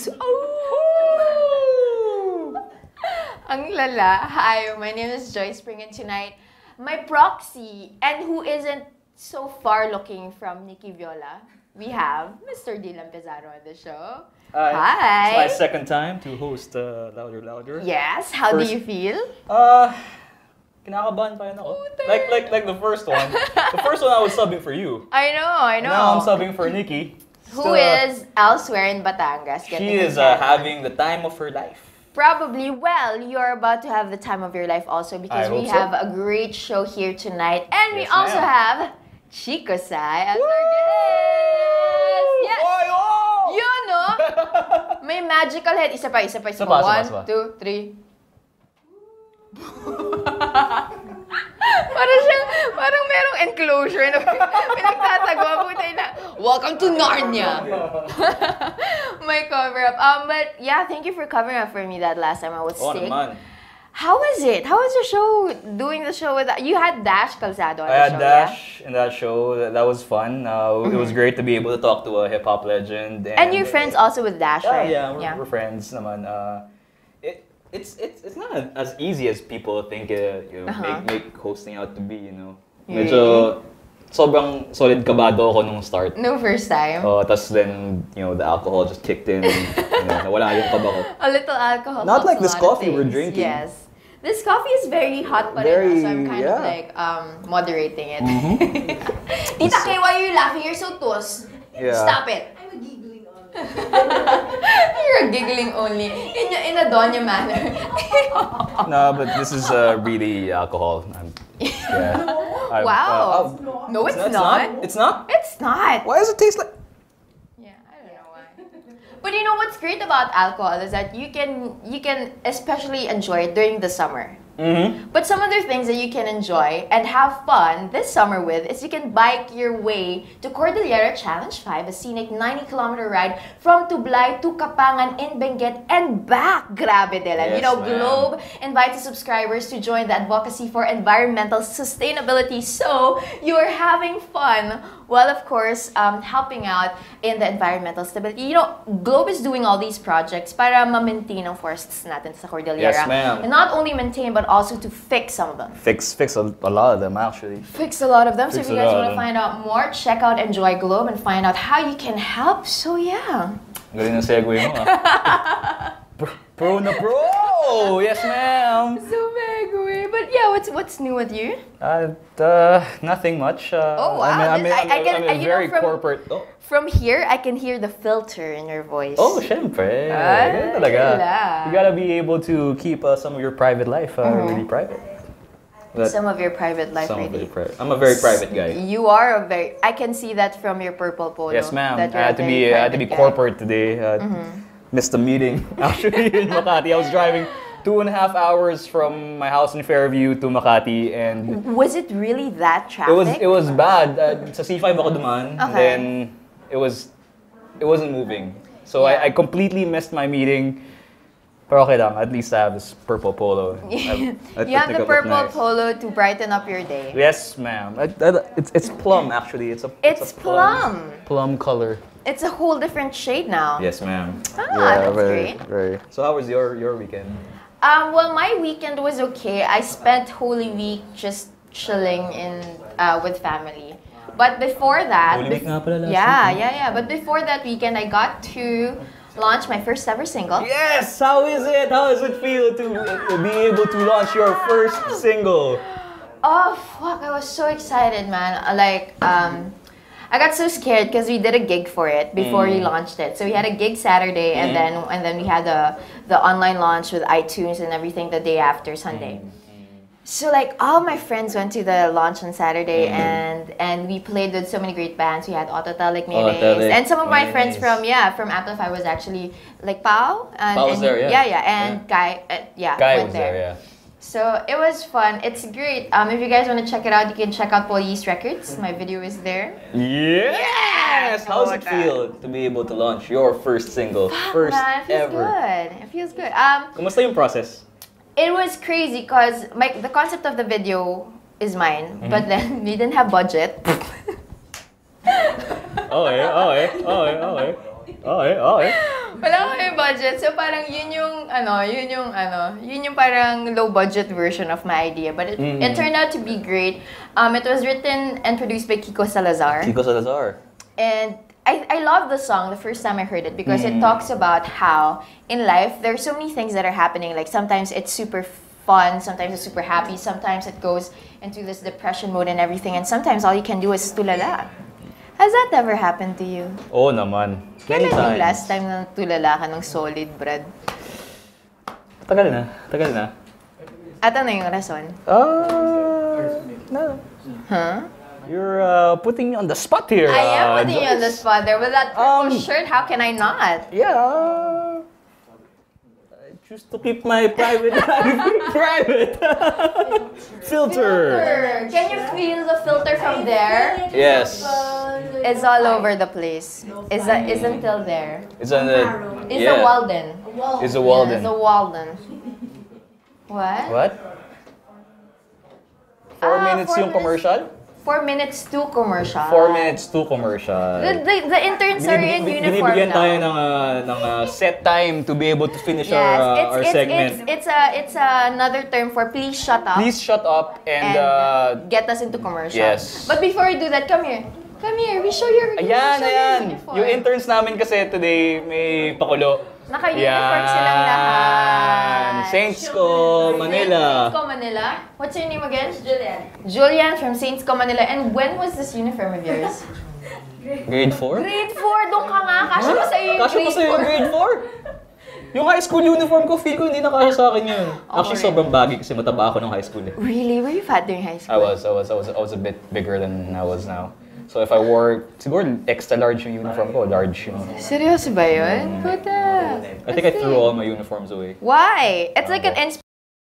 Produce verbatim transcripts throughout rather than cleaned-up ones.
Joyce. Oh! Ang lala. Hi, my name is Joyce Spring, and tonight, my proxy, and who isn't so far looking from Nikki Viola, we have Mister Dylan Pizarro on the show. Hi. Hi. It's my second time to host uh, Louder Louder. Yes. How First, do you feel? Uh, kinakabahan pa rin ako. Like, like, like the first one. The first one I was subbing for you. I know, I know. Now I'm subbing for Nikki. Who Still, uh, is elsewhere in Batangas. She is uh, having the time of her life. Probably. Well, you're about to have the time of your life also because I we hope have so. a great show here tonight. And we Yes, also ma'am. have Chicosci as Woo! our guest. Yes. Oy, oh! You know, may magical head. Isa pa, isa pa, isa Isa pa, pa. isa pa, One, isa pa. two, three. Parang siyang, parang merong enclosure na pinagtatagwa. Puta na, welcome to Narnia. My cover up. Um, but yeah, thank you for covering up for me that last time I was Oh, sick. naman. How was it? How was the show? Doing the show with you had Dash Calzado on I the had show, Dash in that show. That, that was fun. Uh, It was great to be able to talk to a hip hop legend. yeah? And you're friends also with Dash, Yeah, right? yeah, we're, we're friends naman. Uh, it, it's, it's, it's not as easy as people think uh, you know, Uh-huh. make, make hosting out to be, you know. Really? Medyo sobrang solid kabado ako nung start. No first time. Uh, tas then, you know, the alcohol just kicked in. And, you know, nawala yung kaba ko. A little alcohol. Not helps like a this lot of coffee we're things. drinking. Yes. This coffee is very hot pa rin, Very, so I'm kind yeah. of like um, moderating it. Mhm. Tita Kay, why are you laughing? You're so tus. Yeah. Stop it. I'm a giggling on. You're giggling only. In, a- in a Donya manner. No, but this is uh, really alcohol. I'm, yeah. I'm, Wow. uh, oh, No, it's, it's not. It's not? It's not. Why does it taste like... Yeah, I don't know why. But you know what's great about alcohol is that you can you can especially enjoy it during the summer. Mm-hmm. But some other things that you can enjoy and have fun this summer with is you can bike your way to Cordillera Challenge five, a scenic ninety kilometer ride from Tublay to Kapangan in Benguet and back. Grabe, Dylan. Yes, you know, ma'am. Globe invites subscribers to join the advocacy for environmental sustainability. So you're having fun while, of course, um, helping out in the environmental stability. You know, Globe is doing all these projects para ma-maintain ang forests natin sa Cordillera. Yes, ma'am. And not only maintain, but also to fix some of them. Fix, fix a, a lot of them, actually. Fix a lot of them. Fix so if a you guys lot want of to them. find out more, check out Enjoy Globe and find out how you can help. So yeah. Galing na segue mo, ah. Pro, pro na pro! Yes, ma'am! So segue. But yeah, what's what's new with you? Uh, uh, nothing much. Uh, Oh, wow. I mean, I mean, This- I- I I'm, can- I'm I- a you know, very from- corporate... Oh, From here, I can hear the filter in your voice. oh syempre. Ay, Ganun talaga. wala. You gotta be able to keep uh, some of your private life uh, really private. That- Some of your private life, some of really. it private. I'm a very private guy. You are a very. I can see that from your purple polo. Yes, ma'am. that I you're a had to very be I had to be private guy. corporate today. Uh, Missed the meeting actually in Makati. I was driving two and a half hours from my house in Fairview to Makati, and Was it really that traffic? it was it was bad. Uh, sa C five ako dumaan, Okay. then it was it wasn't moving. So Yeah. I, I completely missed my meeting. Pero okay lang, at least I have this purple polo. I- I- You I have think the I look purple nice. polo to brighten up your day. Yes, ma'am. I- I- It's it's plum actually. It's a It's a plum. plum color. It's a whole different shade now. Yes, ma'am. Ah, that's very, great. Very. So how was your your weekend? Um, well, my weekend was okay. I spent Holy Week just chilling in uh, with family. But before that, Holy Week nga pala last yeah, week, yeah, yeah. But before that weekend, I got to launch my first ever single. Yes! How is it? How does it feel to, to be able to launch your first single? Oh fuck! I was so excited, man. Uh, Like, um, I got so scared because we did a gig for it before we launched it. So we had a gig Saturday, and then and then we had the the online launch with iTunes and everything the day after Sunday. So like all my friends went to the launch on Saturday, and and we played with so many great bands. We had Autotelic, Mayonnaise, Autotelic, and some of my friends Mayonnaise. from yeah from Amplify was actually like Pao and, Pao was and there, yeah. yeah yeah and Guy uh, yeah Guy went was there, yeah. So it was fun. It's great. Um, if you guys want to check it out, you can check out Police Records. My video is there. Yes! How does Oh, it God. feel to be able to launch your first single? First Man, it feels ever. good. It feels good. Um, Kumusta yung process? it was crazy because my the concept of the video is mine, Mm-hmm. but then we didn't have budget. Okay, okay, okay, okay. Okay, okay. Wala kami budget. So parang yun yung, ano, yun yung, ano, yun yung parang low budget version of my idea. But it, mm-hmm. it turned out to be great. Um, it was written and produced by Kiko Salazar. Kiko Salazar. And I, I love the song the first time I heard it because mm. it talks about how in life there's so many things that are happening. Like sometimes it's super fun, sometimes it's super happy, sometimes it goes into this depression mode and everything. And sometimes all you can do is tulala. Has that ever happened to you? Oo naman. Kailan yung last time na tulala ka ng solid, Brad? Tagal na. Tagal na. At ano yung rason? Uh, no. Huh? You're uh, putting me on the spot here. I am uh, putting Joyce. you on the spot there. With that purple Um, shirt, how can I not? Yeah. I choose to keep my private life private. Filter. Filter. Can you feel the filter from there? Yes. It's all over the place. It's, a, it's until there. It's a, It's yeah. a Walden. It's a Walden. Yeah, it's a Walden. What? What? Four Ah, minutes four yung minutes. commercial? Four minutes to commercial. Four minutes to commercial. The, the, the interns are in uniform Binibigyan now. tayo ng, uh, ng uh, set time to be able to finish yes, our, uh, it's, our it's, segment. It's, it's, a, it's a, another term for please shut up. Please shut up and, and uh, get us into commercial. Yes. But before we do that, come here. Come here, we show your Ayan, we show ayan. Your uniform. Yung interns namin kasi today may pakulo. Naka-uniform silang lahat. Saints Co, Manila. Saints Co, Manila. What's your name again? Julian. Julian from Saints Co, Manila. And when was this uniform of yours? Grade four? Grade four, doon ka nga. Kasya pa sa'yo yung Kasya grade pa sa'yo four. yung grade four? Yung high school uniform ko, feel ko hindi nakasya sa akin yun. Actually, Okay. sobrang baggy kasi mataba ako nung high school eh. Really? Were you fat during high school? I was, I was, I was, I was a bit bigger than I was now. So if I wore, siguro extra large yung uniform ko, large yung... Seryoso ba yun? Puta. I think I threw all my uniforms away. Why? It's like an inspiration.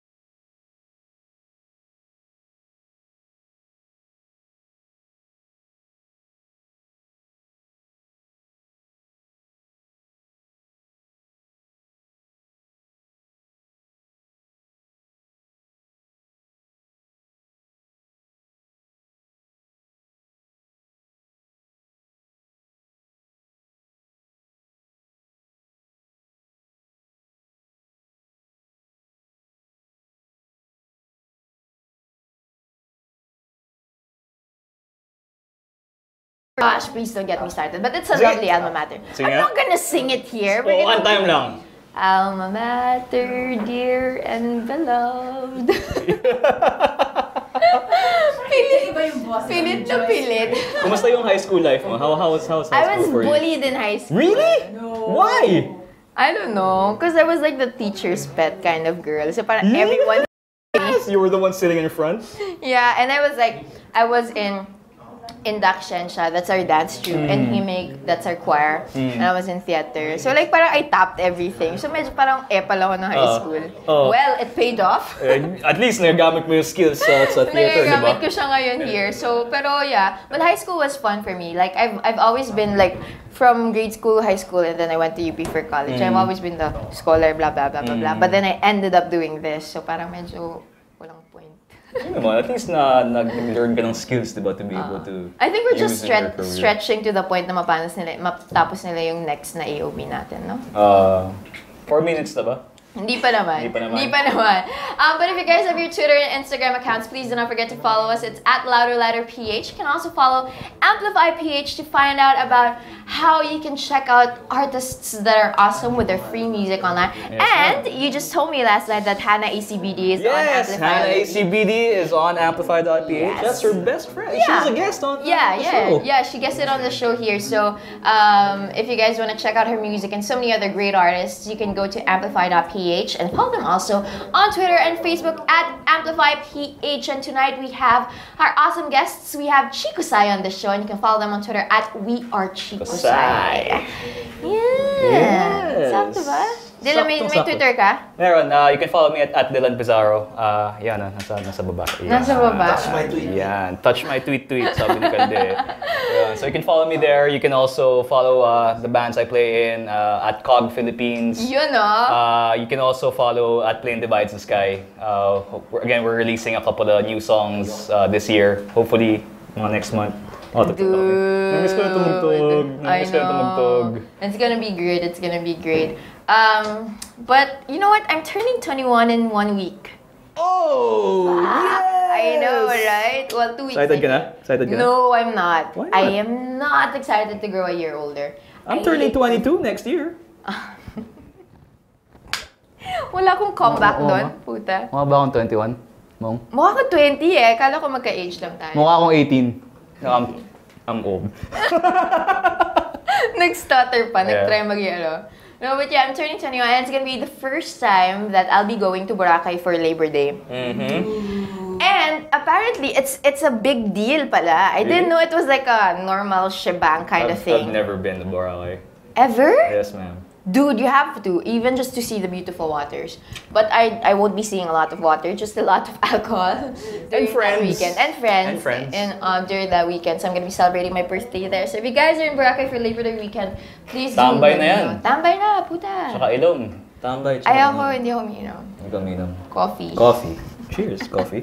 Gosh, please don't get me started. But it's a lovely alma mater. Sing I'm it. not gonna sing it here. We're Oo, gonna one time do- lang. Alma mater, dear and beloved. pilit, pilit na pilit. Kumusta yung high school life mo? How, how was, how was high I was school for you? bullied in high school. Really? No. Why? I don't know, because I was like the teacher's pet kind of girl. So parang Yeah. everyone, Yes, you were the one sitting in front? yeah, and I was like, I was in induction siya, that's our dance troupe, Mm. and Himig, that's our choir, and I was in theater. So like parang I tapped everything. So medyo parang epal ako ng high Oh. school. Oh. Well, it paid off. Eh, at least nagagamit mo yung skills sa, sa theater, di ba? Nagagamit ko siya ngayon here. So, pero yeah, but high school was fun for me. Like I've I've always been like from grade school, high school, and then I went to U P for college. Mm. I've always been the scholar, blah blah blah blah blah. Mm. But then I ended up doing this. So parang medyo walang point. Ano naman, at least na nag-learn ka ng skills, di ba, to be able to I think we're just use in your stretch, career. stretching to the point na mapanos nila, matapos nila yung next na A O B natin, no? Uh, four minutes na ba? Hindi pa naman. Hindi pa naman. Hindi pa naman. Um, but if you guys have your Twitter and Instagram accounts, please do not forget to follow us. It's at LouderLouderPH. You can also follow Amplify P H to find out about how you can check out artists that are awesome with their free music online. Yes, and you just told me last night that Hannah A C B D is on Yes, Amplify. Hannah A C B D is on Amplify dot P H. Yes. That's her best friend. She Yeah. was a guest on Yeah, the yeah, show. yeah. She gets it on the show here. So, um, if you guys want to check out her music and so many other great artists, you can go to Amplify dot P H and follow them also on Twitter and Facebook at Amplify P H. And tonight we have our awesome guests. We have Chicosci on the show, and you can follow them on Twitter at We Are Chicosci. Yeah. Yes. Sakto ba? Dylan, may, may Saktong-sakto. Twitter ka? Meron, uh, you can follow me at, at Dylan Pizarro. Uh, yan, ah, nasa, nasa baba. Yan. Nasa baba. Touch my tweet. Yan, touch my tweet tweet, sabi ni Kalde. Yan, so you can follow me there. You can also follow uh, the bands I play in uh, at Cog Philippines. Yun, no? Uh, you can also follow at Plain Divides the Sky. Uh, we're- again, we're releasing a couple of new songs uh, this year. Hopefully, mga next month. Oh, Dude. Namiss ko na tumugtog. I Namiss ko na tumugtog. know. It's gonna be great. It's gonna be great. Um, but you know what? I'm turning twenty-one in one week. Oh! Yes! I know, right? Well, two weeks. Excited I ka na? think. Excited ka na? No, I'm not. Why not? I am not excited to grow a year older. I'm I turning hate- twenty-two next year. Wala akong comeback Oo, oo doon, nga. puta. Mukha ba akong twenty-one? Mong? Mukha ko twenty eh. Kala ko magka-age lang tayo. Mukha akong eighteen. No, I'm, I'm old. Nag-stutter pa. Yeah. Nag-try mag ano. No, but yeah, I'm turning twenty-one and it's gonna be the first time that I'll be going to Boracay for Labor Day. Mm-hmm. And apparently, it's it's a big deal pala. I didn't Really? know it was like a normal shebang kind I've, of thing. I've never been to Boracay. Ever? Yes, ma'am. Dude, you have to, even just to see the beautiful waters. But I I won't be seeing a lot of water, just a lot of alcohol during that friends. weekend. And friends. And friends. And um, during that weekend. So I'm gonna be celebrating my birthday there. So if you guys are in Boracay for Labor Day weekend, please Tambay do. na yan. know. Tambay na, puta. Tsaka ilong. Tambay. tsaka Ayoko, ilong. hindi ako umiinom. Hindi ka umiinom. Coffee. Coffee. Cheers, coffee.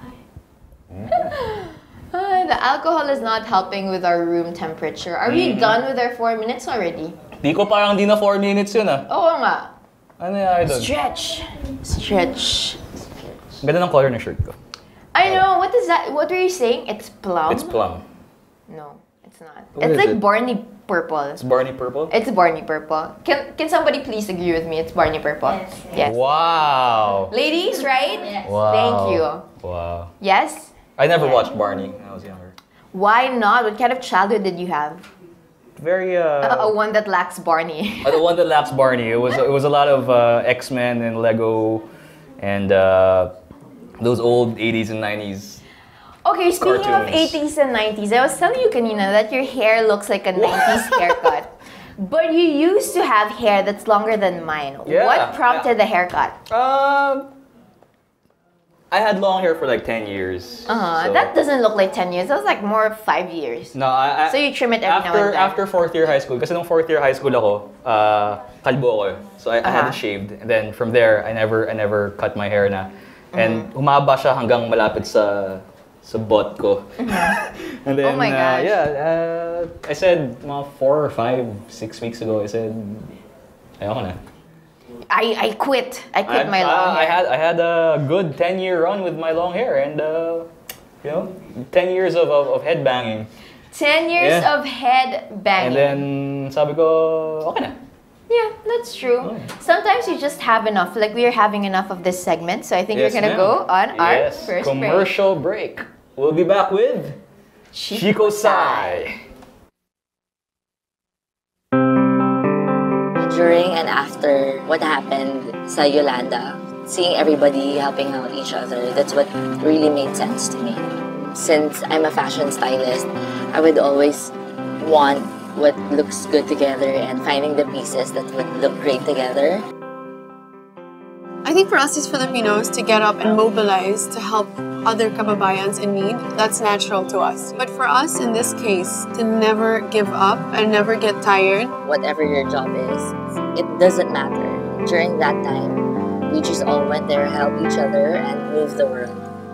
Ah, the alcohol is not helping with our room temperature. Are we Mhm. done with our four minutes already? Di ko parang di na four minutes yun ah. Oo nga. Ano nangyari doon? Stretch. Stretch. Ganda ng color ng shirt ko. I know. What is that? What were you saying? It's plum? It's plum. No, it's not. What it's is like it? Barney purple. It's Barney purple? It's Barney purple. Can Can somebody please agree with me? It's Barney purple. Yes, Yes. Wow. Ladies, right? Yes. Wow. Thank you. Wow. Yes. I never watched Barney when I was younger. Why not? What kind of childhood did you have? Very A uh. a one that lacks Barney. uh, the one that lacks Barney. It was it was a lot of uh, X-Men and Lego, and uh, those old eighties and nineties. Okay, speaking of Cartoons. eighties and nineties, I was telling you kanina that your hair looks like a nineties haircut. But you used to have hair that's longer than mine. Yeah, What prompted yeah. the haircut? Um, I had long hair for like ten years. Uh-huh. so- That doesn't look like ten years. That was like more five years. No, I, I, So you trim it every now after and then. after fourth year high school. Kasi nung fourth year high school ako, uh, kalbo ako. eh. So I, I had Uh-huh. it shaved, and then from there, I never I never cut my hair na, and Mm-hmm. humaba siya hanggang malapit sa sa butt ko. And then Oh my uh, gosh. yeah, uh, I said mga four or five, six weeks ago, I said, ayoko na. I, I quit. I quit I, my uh, long I hair. had I had a good ten year run with my long hair, and uh, you know, ten years of of, of head banging. Ten years Yeah. of head And banging. then sabi ko, okay na. Yeah, that's true. Oh. Sometimes you just have enough. Like we are having enough of this segment, so I think Yes, we're gonna ma'am. go on our Yes, first break. commercial break. We'll be back with Chicosci. During and after what happened sa Yolanda, seeing everybody helping out each other, that's what really made sense to me. Since I'm a fashion stylist, I would always want what looks good together and finding the pieces that would look great together. I think for us as Filipinos to get up and mobilize to help other kababayans in need, that's natural to us. But for us in this case, to never give up and never get tired, Whatever your job is, it doesn't matter. During that time, we just all went there, helped each other, and moved the world.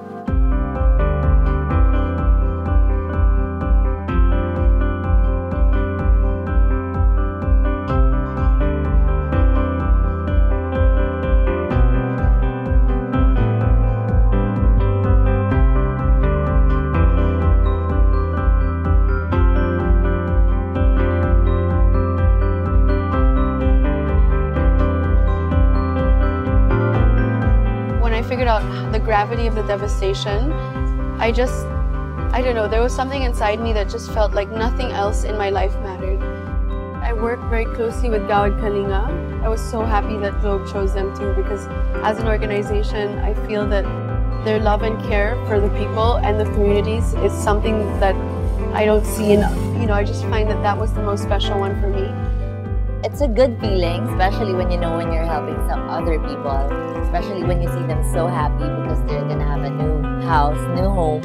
when I figured out the gravity of the devastation, I just, I don't know, there was something inside me that just felt like nothing else in my life mattered. I worked very closely with Gawad Kalinga. I was so happy that Globe chose them too, because as an organization, I feel that their love and care for the people and the communities is something that I don't see enough. You know, I just find that that was the most special one for me. It's a good feeling, especially when you know when you're helping some other people, especially when you see them so happy because they're gonna have a new house, new home.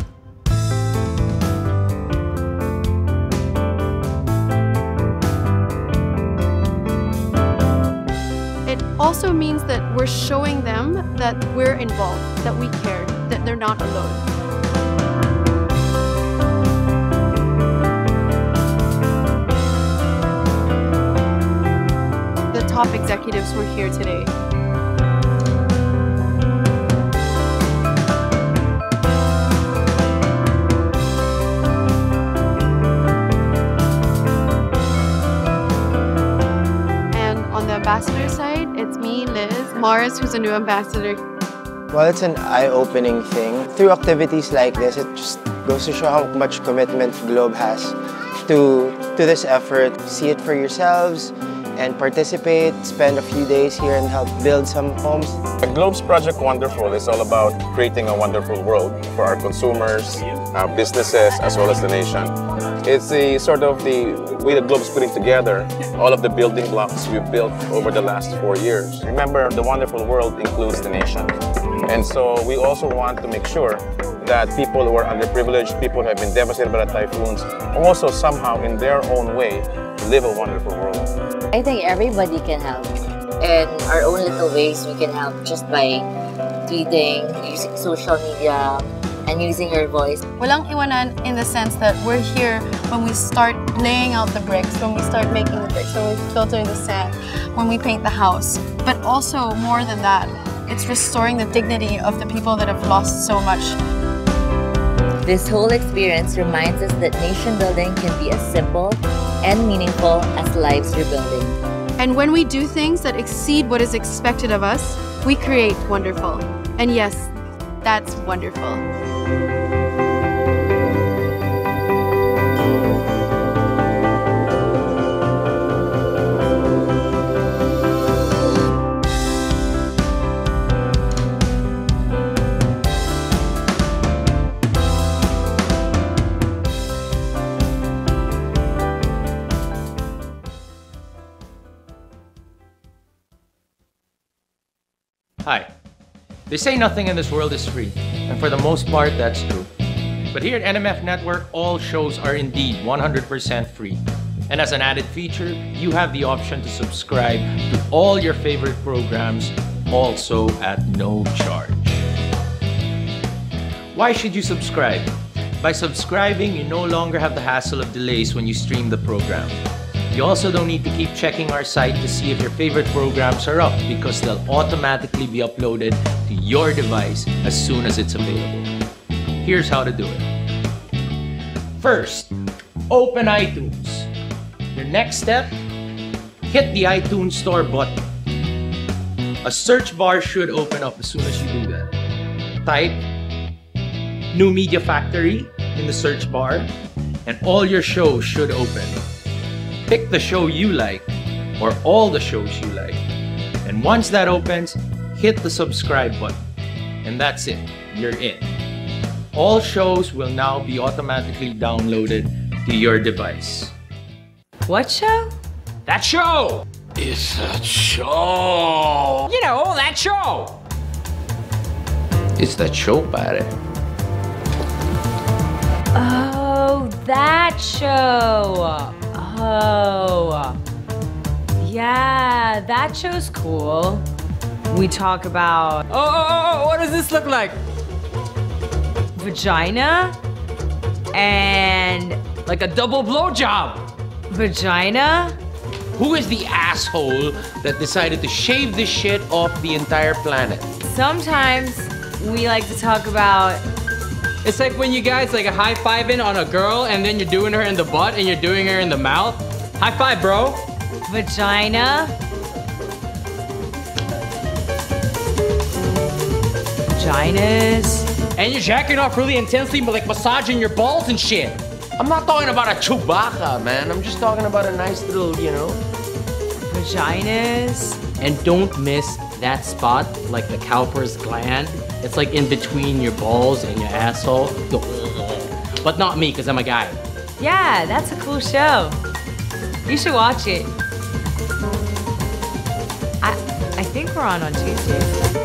It also means that we're showing them that we're involved, that we care, that they're not alone. top executives were here today. And on the ambassador side, it's me, Liz, Mars, who's a new ambassador. Well, it's an eye-opening thing. Through activities like this, it just goes to show how much commitment Globe has to, to this effort. See it for yourselves and participate, spend a few days here and help build some homes. Globe's Project Wonderful is all about creating a wonderful world for our consumers, our businesses, as well as the nation. It's the sort of the way that Globe's putting together all of the building blocks we've built over the last four years. Remember, the wonderful world includes the nation. And so we also want to make sure that people who are underprivileged, people who have been devastated by the typhoons, also somehow in their own way live a wonderful world. I think everybody can help. In our own little ways, we can help just by tweeting, using social media, and using your voice. Walang iwanan in the sense that we're here when we start laying out the bricks, when we start making the bricks, when we filter the sand, when we paint the house. But also, more than that, it's restoring the dignity of the people that have lost so much. This whole experience reminds us that nation building can be as simple and meaningful as lives you're building. And when we do things that exceed what is expected of us, we create wonderful. And yes, that's wonderful. Hi. They say nothing in this world is free, and for the most part, that's true. But here at N M F Network, all shows are indeed one hundred percent free. And as an added feature, you have the option to subscribe to all your favorite programs, also at no charge. Why should you subscribe? By subscribing, you no longer have the hassle of delays when you stream the program. You also don't need to keep checking our site to see if your favorite programs are up, because they'll automatically be uploaded to your device as soon as it's available. Here's how to do it. First, open iTunes. Your next step, hit the iTunes Store button. A search bar should open up as soon as you do that. Type New Media Factory in the search bar, and all your shows should open. Pick the show you like, or all the shows you like. And once that opens, hit the subscribe button. And that's it, you're in. All shows will now be automatically downloaded to your device. What show? That show! It's that show! You know, that show! It's that show, pare. Oh, that show! Oh, yeah, that show's cool. We talk about... Oh, oh, oh, what does this look like? Vagina and... Like a double blowjob. Vagina? Who is the asshole that decided to shave this shit off the entire planet? Sometimes we like to talk about... It's like when you guys like a high-fiving on a girl and then you're doing her in the butt and you're doing her in the mouth. High five, bro. Vagina. Vaginas. And you're jacking off really intensely, but like massaging your balls and shit. I'm not talking about a Chewbacca, man. I'm just talking about a nice little, you know. Vaginas. And don't miss that spot, like the cowper's gland. It's like in between your balls and your asshole. But not me, because I'm a guy. Yeah, that's a cool show. You should watch it. I I think we're on on Tuesday.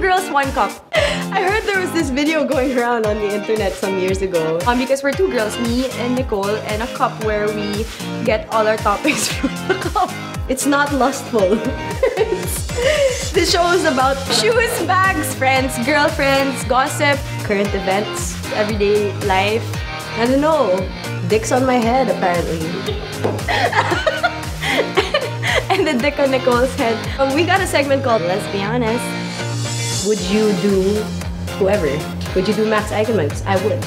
girls, one cup. I heard there was this video going around on the internet some years ago. Um, because we're two girls, me and Nicole, and a cup where we get all our topics from the cup. It's not lustful. This show is about shoes, bags, friends, girlfriends, gossip, current events, everyday life. I don't know. Dick's on my head, apparently. And the dick on Nicole's head. Um, we got a segment called Let's Be Honest. Would you do whoever? Would you do Max Eigenmans? I would.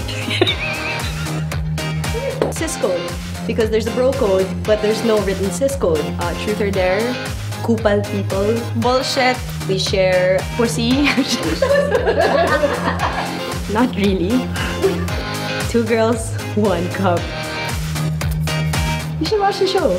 Cis code. Because there's a bro code, but there's no written cis code. Uh, truth or dare. Kupal people. Bullshit. We share pussy. Not really. Two girls, one cup. You should watch the show.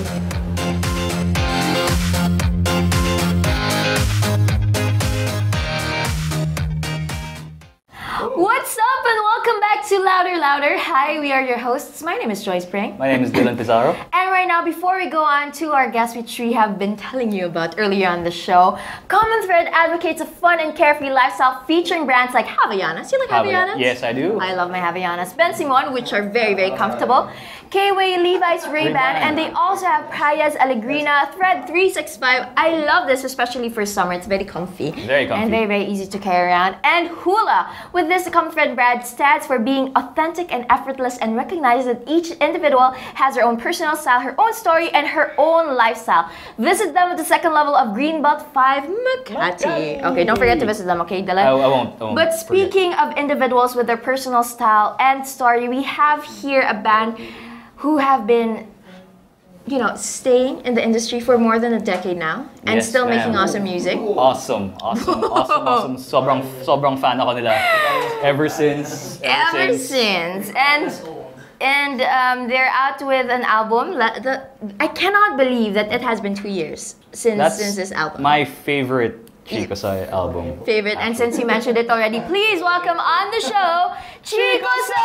What's up and welcome back to Louder Louder. Hi, we are your hosts. My name is Joyce Pring. My name is Dylan Pizarro. And right now, before we go on to our guest, which we have been telling you about earlier on the show, Common Thread advocates a fun and carefree lifestyle featuring brands like Havaianas. You like Havaianas? Yes, I do. I love my Havaianas. Ben Simon, which are very, very comfortable. K-Way, Levi's, Ray-Ban, and they also have Praya's Allegrina, Thread three sixty-five. I love this, especially for summer. It's very comfy. Very comfy. And very, very easy to carry around. And Hula. With this, the Common Thread brand stands for being authentic and effortless and recognizes that each individual has her own personal style, her own story, and her own lifestyle. Visit them at the second level of Greenbelt five Makati. Okay, don't forget to visit them, okay, Dylan? I, I won't. I won't But speaking forget. of individuals with their personal style and story, we have here a band who have been, you know, staying in the industry for more than a decade now and Yes, still making ma'am. awesome music. Awesome, awesome, awesome, awesome. Sobrang, sobrang fan ako nila. Ever since. Ever, Ever since. And and um, they're out with an album. La- the, I cannot believe that it has been two years since That's since this album. my favorite Chicosci album. Favorite. And since you mentioned it already, please welcome on the show, Chicosci!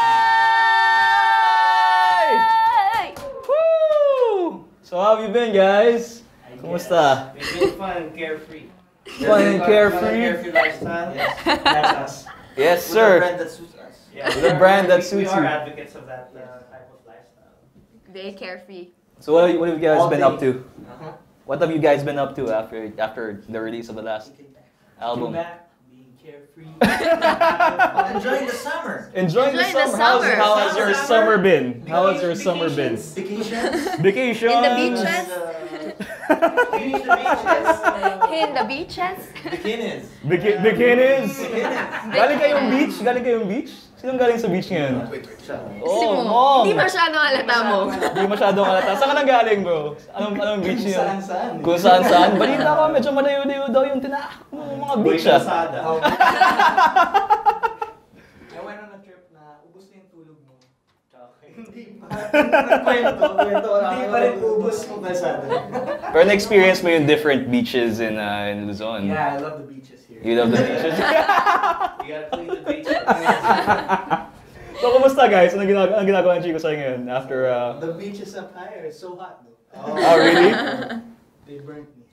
Woo! So how have you been, guys? Kumusta? It's been fun and carefree. Fun and carefree? Fun and carefree lifestyle. Yes, that's us. Yes, With sir. a brand that suits us. Yeah, With we a are- brand that we- suits We are you. advocates of that uh, type of lifestyle. Very carefree. So what, what have you guys All been day. up to? Uh-huh. What have you guys been up to after after the release of the last album? Being back, being carefree. Enjoying the summer. Enjoying, the Enjoying the summer. How's, summer. how has your Summer. summer been? How has your summer been? Vacations. Vacation. In the beaches? Beach the beaches. In the beaches? Bikinis. Biki- bikinis. Galing kayong beach? Galing kayong beach? Sinong galing sa beach ngayon? Oh, mom. Hindi masyado halata mo. Hindi masyadong halata. Saan ka nang galing, bro? Anong, anong beach Kung yun? saan-saan. Kung saan-saan? Balita ko, medyo malayo-layo daw yung tinahak mo mga beach, ah. Calzada. I went on a trip na ubos na yung tulog mo. Hindi pa. Kwento, kwento. Hindi pa rin ubos yung kalsada. Pero na-experience mo yung different beaches in uh, in Luzon. Yeah, I love the beaches here. You love the beaches? You gotta clean the beaches. So, kumusta guys? Anong ginagawa, anong ginagawa ng Chicosci ngayon after... Uh... The beaches up higher, it's so hot though. Oh, really? They burnt me.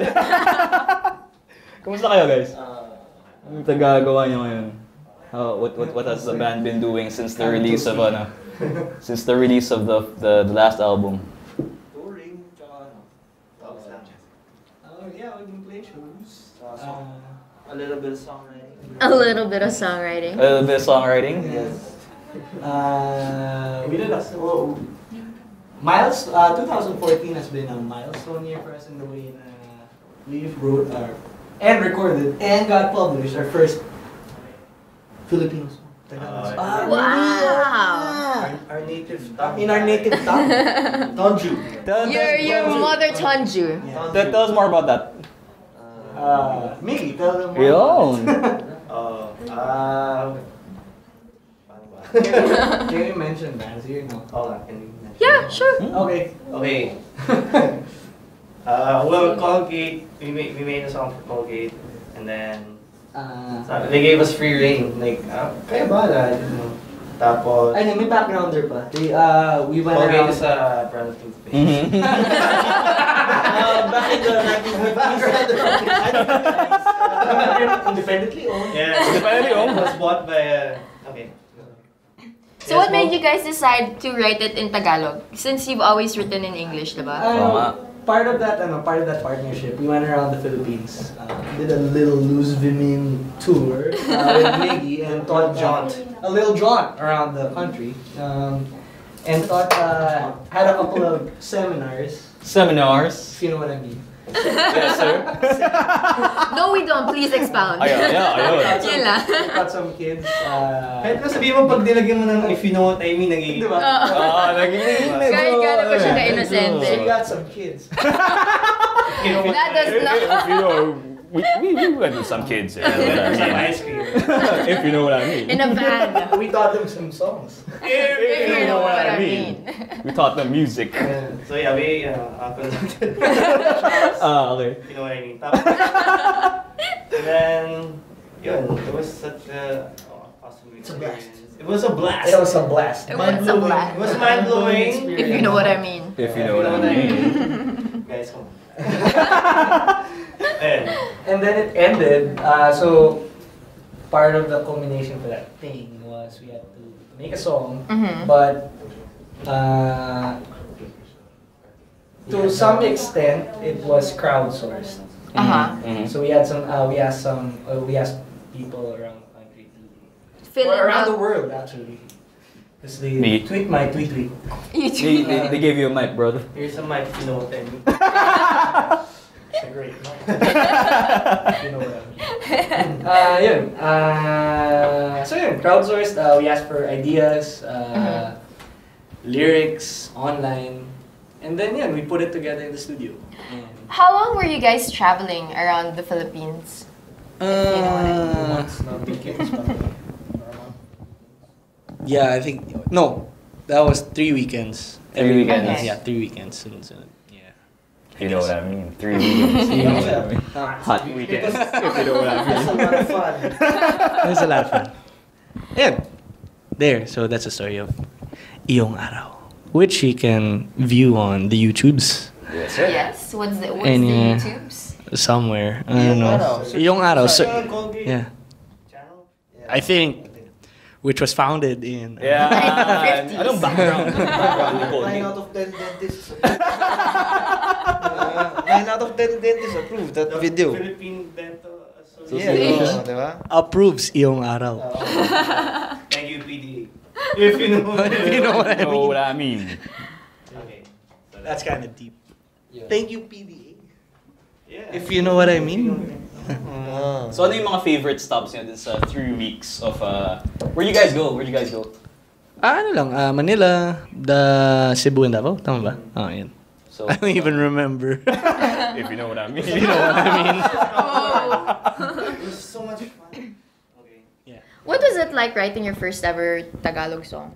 Kumusta kayo guys? Uh, Anong tagagawa niyo ngayon? How, what, what, what has the band been doing since the release of ano? Since the release of the the, the last album? touring, tsaka ano. Tapos lang. Oh yeah, we can play shows. Uh, a little bit of songwriting. A little bit of songwriting. A little bit of songwriting? Yes. Uh, we did a oh, Miles. Uh, twenty fourteen has been a milestone year for us in the way na we wrote our and recorded and got published our first Filipino song. Tagalog song. Ah, wow! Our, our native tongue. In our native tongue. Tonju. Your, your mother Tonju. Yeah. Tell, tell us more about that. Uh, maybe tell them more. Yun. Oh, uh, can, can you mention bands here? No. Hold on, can you mention? Yeah, sure. Okay. Okay. uh, well, Colgate, we made we made a song for Colgate, and then uh, so they gave us free reign. Like, uh, kaya bala, you know. Tapos, Ay, may backgrounder pa. They, uh, we went Colgate around... is a brand of toothpaste. uh, back in the nineteen fifties. Independently owned. Yeah, Independently owned. It was bought by a... Okay. So what made you guys decide to write it in Tagalog? Since you've always written in English, diba? Uh, part of that, ano, part of that partnership, we went around the Philippines, uh, did a little loose Vimin tour uh, with Nikki and thought jaunt, a little jaunt around the country, um, and thought uh, had a couple of seminars. Seminars. If you know what I mean. Yes, sir. No, we don't. Please expound. Ayun, yeah, ayun. Yun lang. We got some kids. Uh, Kahit na sabihin mo, pag nilagyan mo ng if you know what I mean, nagiging... Diba? Oo, nagiging... Kahit gano'n pa siya ka-innocente. We got some kids. You know what That does not... If you know, we, we, we went with some kids. eh. Some ice cream. If you know what I mean. In a van. We taught them some songs. If you know what I mean. We taught them music. Yeah. So yeah, we uh, uh, conducted. Ah, okay. You know what I mean. Tapos, and then, yun, it was such a oh, awesome experience. It was a blast. It was a blast. It was a blast. It was mind-blowing. If you know what I mean. If you know what I mean. Guys, come on. Ayan. And then it ended. Uh, so part of the culmination for that thing was we had to make a song, Mhm. but uh, to some extent it was crowdsourced. Uh-huh. Mhm. So we had some. Uh, we asked some. Uh, we asked people around the country to, Fill or it around out. the world actually. Because they Me. tweet my tweet tweet. You They, they, they gave you a mic, brother. Here's a mic if you know what I mean. It's a great mic. You know what I mean. Uh, yun. Uh, so yun, crowdsourced. Uh, we asked for ideas, uh, lyrics, online, and then yeah, we put it together in the studio. And How long were you guys traveling around the Philippines? If you know what I mean. once na weekends pa. Yeah, I think no, that was three weekends. Three weekends. Okay. Yeah, three weekends. Soon, soon. Yeah. You know what I mean. Three weekends. You know what I mean. Hot weekends. If you know what I That's a mean. lot of fun. It was a lot of fun. Yeah. There. So that's the story of Iyong Araw, which you can view on the YouTubes Yes, sir. Yes. What's the what's And, the yeah. YouTubes? somewhere. I don't know. Iyong Araw. So, yeah. I think, which was founded in. Yeah. Anong background? Background ni Cole? nine out of ten dentists. uh, nine out of ten dentists approved that video. Philippine Dental Yeah, Association oh, diba? approves Iyong Araw. Thank you, P D A. If you know, if you know what I know mean. what I mean. Okay, so that's kind of deep. Thank you, P D A. Yeah. If you know what I mean. Ah. So ano yung mga favorite stops niyo dun sa three weeks of uh where you guys go? Where you guys go? Ah, ano lang, ah, Manila, the Cebu and Davao, tama ba? Oh, yun. So I don't even remember. if you know what I mean. If you know what I mean. It was so much fun. Okay. Yeah. What was it like writing your first ever Tagalog song?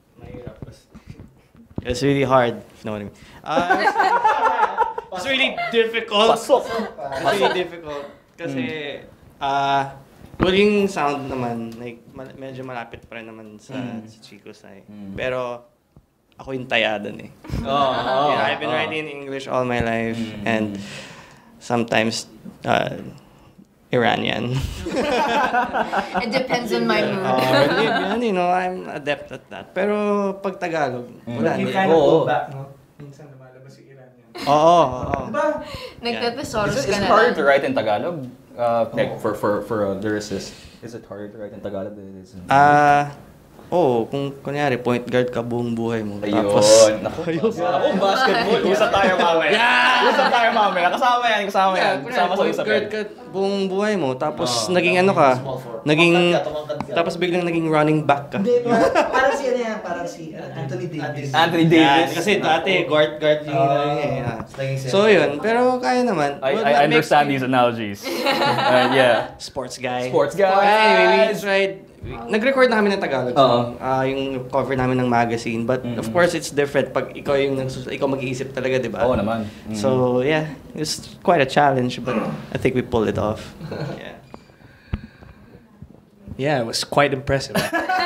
It's really hard, if you know what I mean. Uh, it's really difficult. Pasok. It's really difficult. Kasi, ah, well, yung sound naman, like, mal- medyo malapit pa rin naman sa, Mm. sa Chicosci. Mm. Pero, ako yung tayadan eh. Oh, Yeah, I've been oh. writing in English all my life, Mm. and sometimes, uh, Iranian. It depends on my mood. Uh, yun, you know, I'm adept at that. Pero pag Tagalog, wala You na. kind of Oo. go back, no? Minsan lumalabas yung Iran yan. Oo, oo. Diba? Nagtatesoros Is, ka is it na harder lang. to write in Tagalog? Uh, like for for for a lyricist, is it harder to write in Tagalog than it is in Ah, oo, kung kunyari point guard ka buong buhay mo. Ayun. Tapos, Naku, Naku, basketball. Usap tayo mamaya. Usap tayo mamaya. Kasama yan, kasama yan. Kasama sa point usap guard yan. ka buong buhay mo. Tapos, Oo. naging ano ka, Small forward. naging, Tumangkad ka, tumangkad ka. tapos biglang naging running back ka. Hindi, parang, parang si ano yan, parang si uh, Anthony Davis. Anthony Yeah, Davis. kasi dati guard guard yung Oo. ano niya, eh, ah. Naging So yun, pero kaya naman. I, Well, I that makes understand me- these analogies. Uh, yeah. Sports guy. Sports But anyway, we guys. tried. Nag-record na kami ng Tagalog Oo. song. Ah, yung cover namin ng magazine. But of Mhm. course, it's different pag ikaw yung nagsus- ikaw mag-iisip talaga, di ba? Oo naman. Mhm. So, yeah. It's quite a challenge, but I think we pulled it off. Yeah. Yeah, it was quite impressive.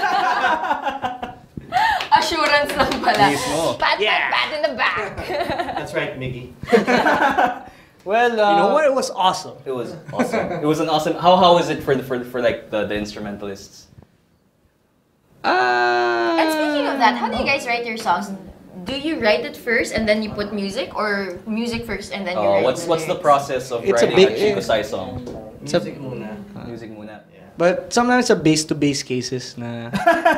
Assurance lang pala. Mismo. Pat, Yeah. pat, pat in the back. That's right, Mickey. Well, uh, you know what? It was awesome. It was awesome. It was an awesome. How how was it for the for, for like the, the instrumentalists? Uh, And speaking of that, how do you guys write your songs? Do you write it first and then you put music, or music first and then you Uh, write what's the what's the lyrics? process of It's a writing a, big- Chicosci song? It's a- Music muna. Music muna. But sometimes sa base-to-base cases na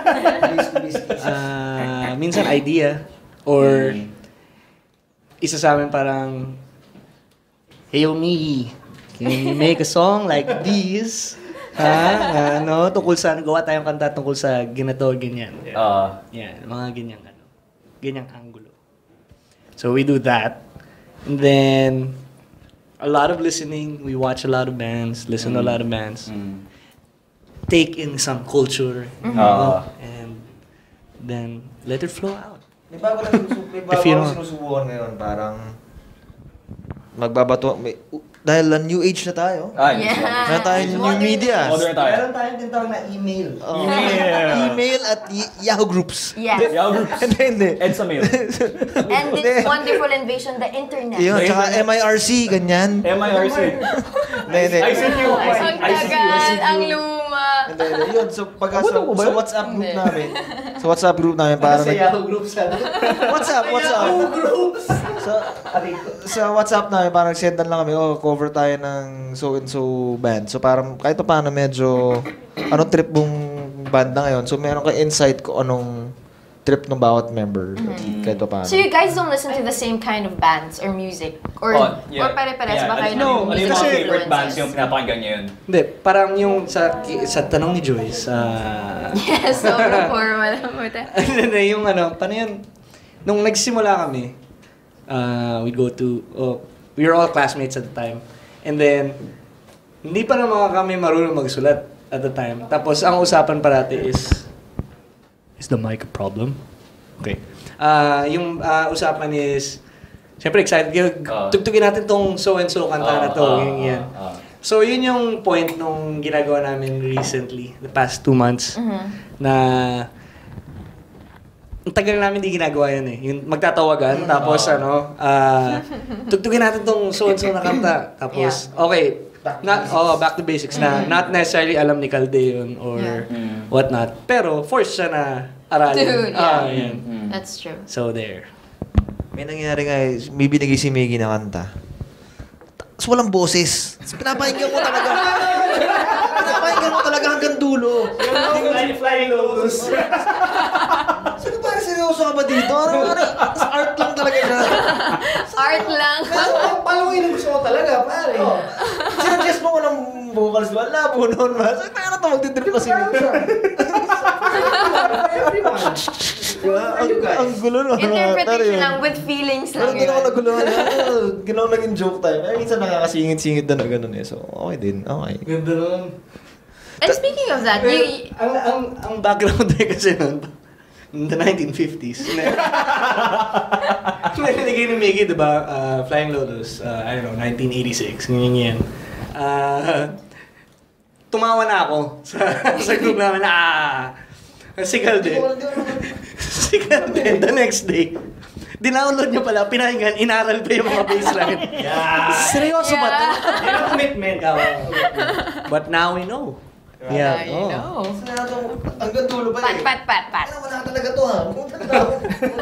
uh, minsan idea or isa sa amin parang, hey me, can you make a song like this? Ha? Ano, tungkol sa, gawa tayong kanta tungkol sa ginato, ganyan. Uh, Yan, mga ganyang ano, ganyang angulo. So we do that. And then, a lot of listening. We watch a lot of bands, listen to a lot of bands. Mm. Take in some culture. Mhm. you know, Ah. and then let it flow out. May bago na sinusubukan, may If bago you na know- sinusubukan ngayon, parang magbabato, may, uh, dahil uh, new age na tayo. Ah, Yeah. Meron tayong new media. Modern tayo. Meron tayong tinatawag na email. Oh. Email. Email at y- Yahoo Groups. Yes. Yahoo Groups. Hindi, hindi. Edsa mail. And this wonderful invasion, the internet. Yun, tsaka M I R C, ganyan. M I R C. Hindi, hindi. I C Q. Ang I C Q. tagal, ang luma. Hindi, hindi. Yun, so pagka sa, Nabuto mo ba sa yun? WhatsApp group Hindi. namin, sa WhatsApp group namin, parang Sa nag- Yahoo Groups. Ano? What's up? What's up? Sa, sa WhatsApp namin, parang sendan lang kami, oh, cover tayo ng so-and-so band. So parang kahit pa paano medyo, anong trip mong banda ngayon? So meron ka insight ko anong trip ng bawat member. Kahit pa paano. So you guys don't listen to the same kind of bands or music? Or, Oh, yeah. or pare-pares Yeah. ba kayo Ano ng yung- ano yung musical mga favorite bands influences? yung pinapakinggan niyo yun? Hindi, parang yung sa sa tanong ni Joyce, ah Yes, so before wala mo ta. Hindi, yung ano, paano yun? Nung nagsimula kami, uh, we'd go to, oh, we were all classmates at the time. And then, hindi pa naman kami marunong magsulat at the time. Tapos, ang usapan parati is, is the mic a problem? Okay. Uh, yung uh, usapan is, syempre excited kayo, Ah. tugtugin natin tong so-and-so kanta na to, Ah, yung ah, yan. ah. So, yun yung point nung ginagawa namin recently, the past two months, na ang tagal namin di ginagawa yun eh. Yung magtatawagan, tapos ano, ah, tugtugin natin tong so-and-so na kanta. Tapos, okay, not, oh, back to basics na, not necessarily alam ni Calde yun or Yeah. whatnot. Pero, force siya na aralin. Dude, Ah, yeah. yan. That's true. So, there. May nangyari nga, eh, may binigay si Miggy na kanta. Tapos walang boses. Tapos pinapahinggan mo talaga. pinapahinggan mo talaga hanggang dulo. Flying, flying lotus. Sabi ko, parang seryoso ka ba dito? Ano, ano, sa art lang talaga siya. Art lang. Pero palawin ang gusto ko talaga, pare. Sinuggest mo ko ng vocals, di ba? Labo noon, ma. Sabi ko, ano ito, magtitrip pa si Miggy. Everyone. Diba? Ang, ang gulo nun. Interpretation lang with feelings Pero lang hindi naman yun. naguluhan. Ginawa naging joke time. Pero minsan nakakasingit-singit na na ganun eh. So, okay din. Okay. Ganda nun. And speaking of that, Well, you, ang, ang, ang background eh kasi nun, in the nineteen fifties. Nalinigay ni Miggy, di ba? Uh, Flying Lotus, uh, I don't know, nineteen eighty-six, ganyan yan. Uh, tumawa na ako sa, sa group namin. Ah! Sigal din. Sigal din. The next day, dinownload niya pala, pinahinggan, inaral pa yung mga baseline. Yeah. Seryoso ba ito? Yan ang commitment. But now we know. yeah, you oh. know. Hanggang dulo ba Pat, eh? pat, pat, pat. Wala talaga to ha. Pumunta na ako.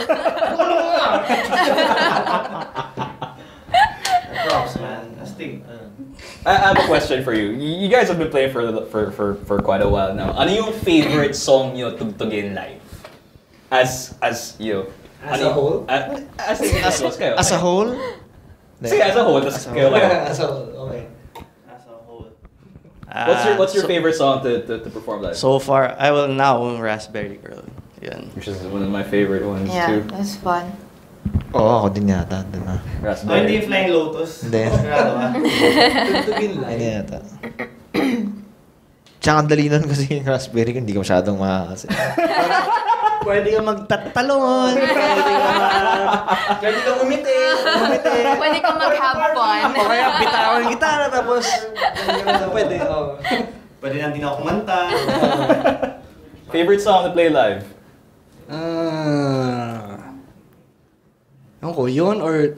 Props, man. Astig. I I have a question for you. Y- You guys have been playing for for for for quite a while now. Ano yung favorite song niyo tugtugin live? As as you As ano a whole? a- as as, As, as, kayo. as a whole? Sige, as a whole. Tas kayo kayo. As a whole, okay. As a whole. What's your what's your so, favorite song to, to to perform live? So far, I will now Raspberry Girl. Yan. Which is one of my favorite ones Yeah, too. that's fun. Oo, oh, ako din yata. Din na. Oh, hindi Raspberry. yung Flying Lotus. Hindi. Sigurado ka? Tugtugin Hindi live. yata. Tsaka ang dali nun kasi yung raspberry ko, hindi ko masyadong makakasi. Pwede kang magtatalon. Pwede kang Pwede kang umiti. Umiti. Pwede kang mag-have fun. O kaya bitawan ng gitara tapos pwede. Oh. Pwede na din ako kumanta. Favorite song to play live? Ah. Ewan ko, yun or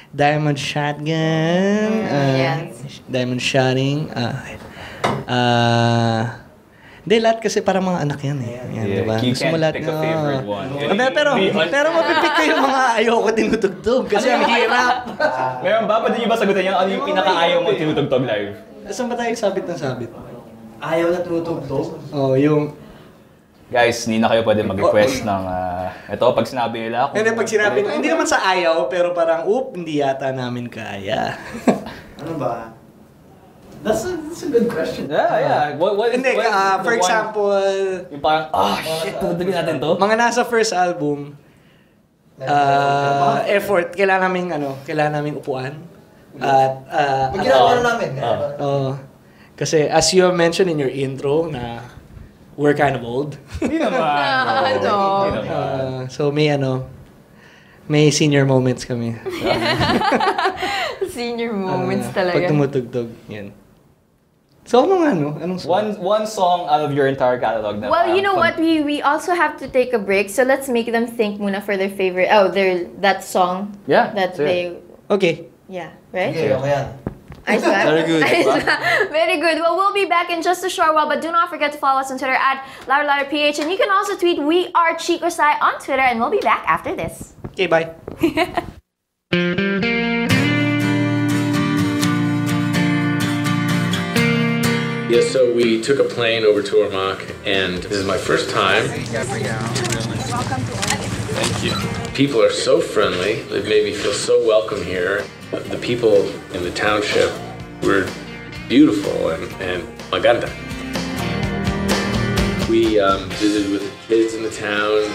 Diamond Shotgun. Uh, yes. Diamond Shotting. Uh, uh, Hindi, lahat kasi parang mga anak yan eh. Yan, Yeah, diba? you Gusto mo can't lahat pick a na- favorite one. Ah, pero, pero mapipick ko yung mga ayoko tinutugtog kasi ang hirap. Meron ba? Pwede niyo ba sagutin yung ano yung pinaka-ayaw mo tinutugtog live? Saan ba tayo sabit ng sabit? Ayaw na tinutugtog? Oh, yung... Guys, hindi na kayo pwede mag-request ng... Uh, ito, pag sinabi nila... Kung, Hindi, pag sinabi, hindi naman sa ayaw, pero parang, oop, hindi yata namin kaya. Ano ba? That's a, that's a good question. Yeah, yeah. What, what is, Hindi, what is uh, the for one- example... Yung parang, ah, shit, tutugin natin to? Mga nasa first album, uh, effort, kailangan naming, ano, kailangan naming upuan. At, uh, Pag ginagawa na namin. Oo. Kasi, as you have mentioned in your intro, na we're kind of old. Hindi naman. Ano? Uh, so, may ano, may senior moments kami. Senior moments Uh, talaga. Pag tumutugtog, yan. So, ano nga, no? Anong song? One, one song out of your entire catalog na Well, you know parang- what? We we also have to take a break, so let's make them think muna for their favorite. Oh, their that song. Yeah, That sure. they. Okay. Yeah. Right. Okay, okay yan. Ayos ba? Very good. Ayos ba? Very good. Well, we'll be back in just a short while, but do not forget to follow us on Twitter at LouderLouderPH, and you can also tweet We Are Chicosci on Twitter, and we'll be back after this. Okay, bye. Yeah, so we took a plane over to Ormoc, and this is my first time. Thank you. People are so friendly. They've made me feel so welcome here. The people in the township were beautiful and, and maganda. We um, visited with the kids in the town.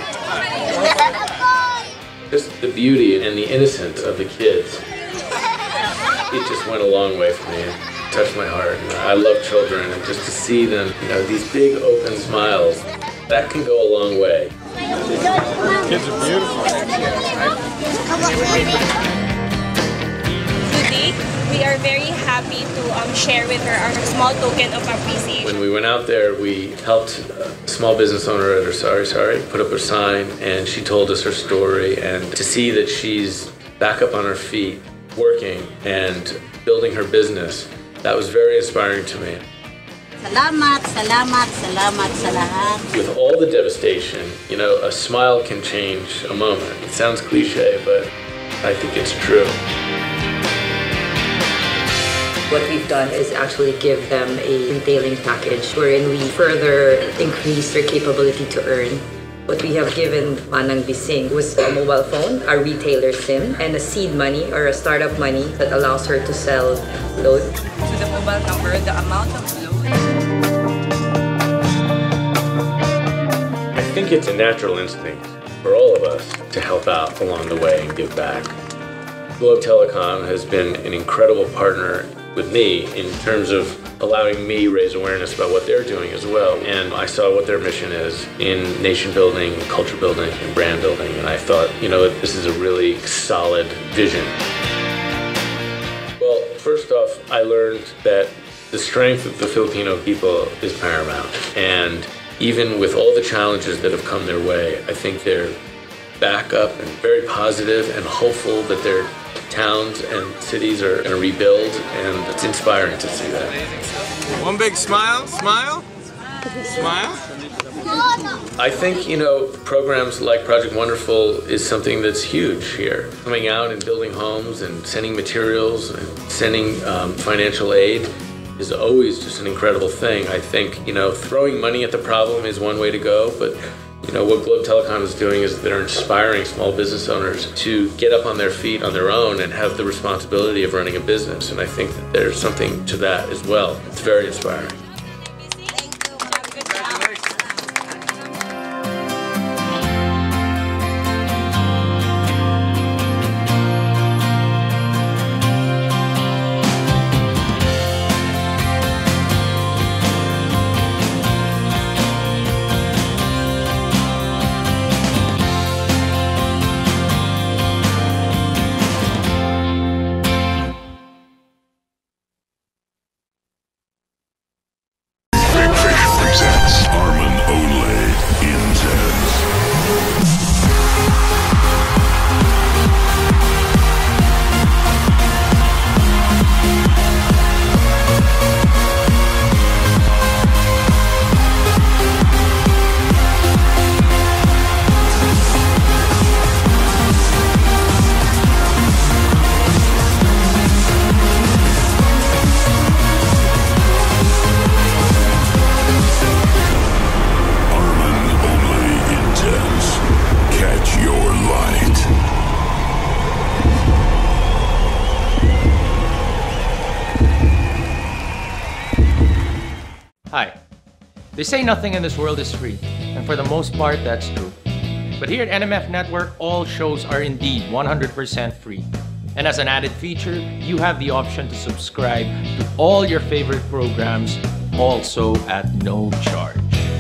Just the beauty and the innocence of the kids. It just went a long way for me. It touched my heart. I love children, and just to see them, you know, these big open smiles, that can go a long way. Kids are beautiful. Today, we are very happy to um, share with her our small token of appreciation. When we went out there, we helped a small business owner at her Sorry Sorry put up a sign, and she told us her story. And to see that she's back up on her feet, working and building her business, that was very inspiring to me. Salamat, salamat, salamat sa lahat. With all the devastation, you know, a smile can change a moment. It sounds cliche, but I think it's true. What we've done is actually give them a retailing package wherein we further increase their capability to earn. What we have given Manang Bising was a mobile phone, a retailer SIM, and a seed money or a startup money that allows her to sell load. To the mobile number, the amount of load. I think it's a natural instinct for all of us to help out along the way and give back. Globe Telecom has been an incredible partner with me in terms of allowing me raise awareness about what they're doing as well. And I saw what their mission is in nation building, culture building, and brand building. And I thought, you know, this is a really solid vision. Well, first off, I learned that the strength of the Filipino people is paramount. And even with all the challenges that have come their way, I think they're back up and very positive and hopeful that their towns and cities are going to rebuild, and it's inspiring to see that. One big smile, smile, smile. I think, you know, programs like Project Wonderful is something that's huge here. Coming out and building homes and sending materials and sending um, financial aid is always just an incredible thing. I think, you know, throwing money at the problem is one way to go, but you know, what Globe Telecom is doing is they're inspiring small business owners to get up on their feet on their own and have the responsibility of running a business. And I think that there's something to that as well. It's very inspiring. They say nothing in this world is free, and for the most part, that's true. But here at N M F Network, all shows are indeed one hundred percent free. And as an added feature, you have the option to subscribe to all your favorite programs, also at no charge.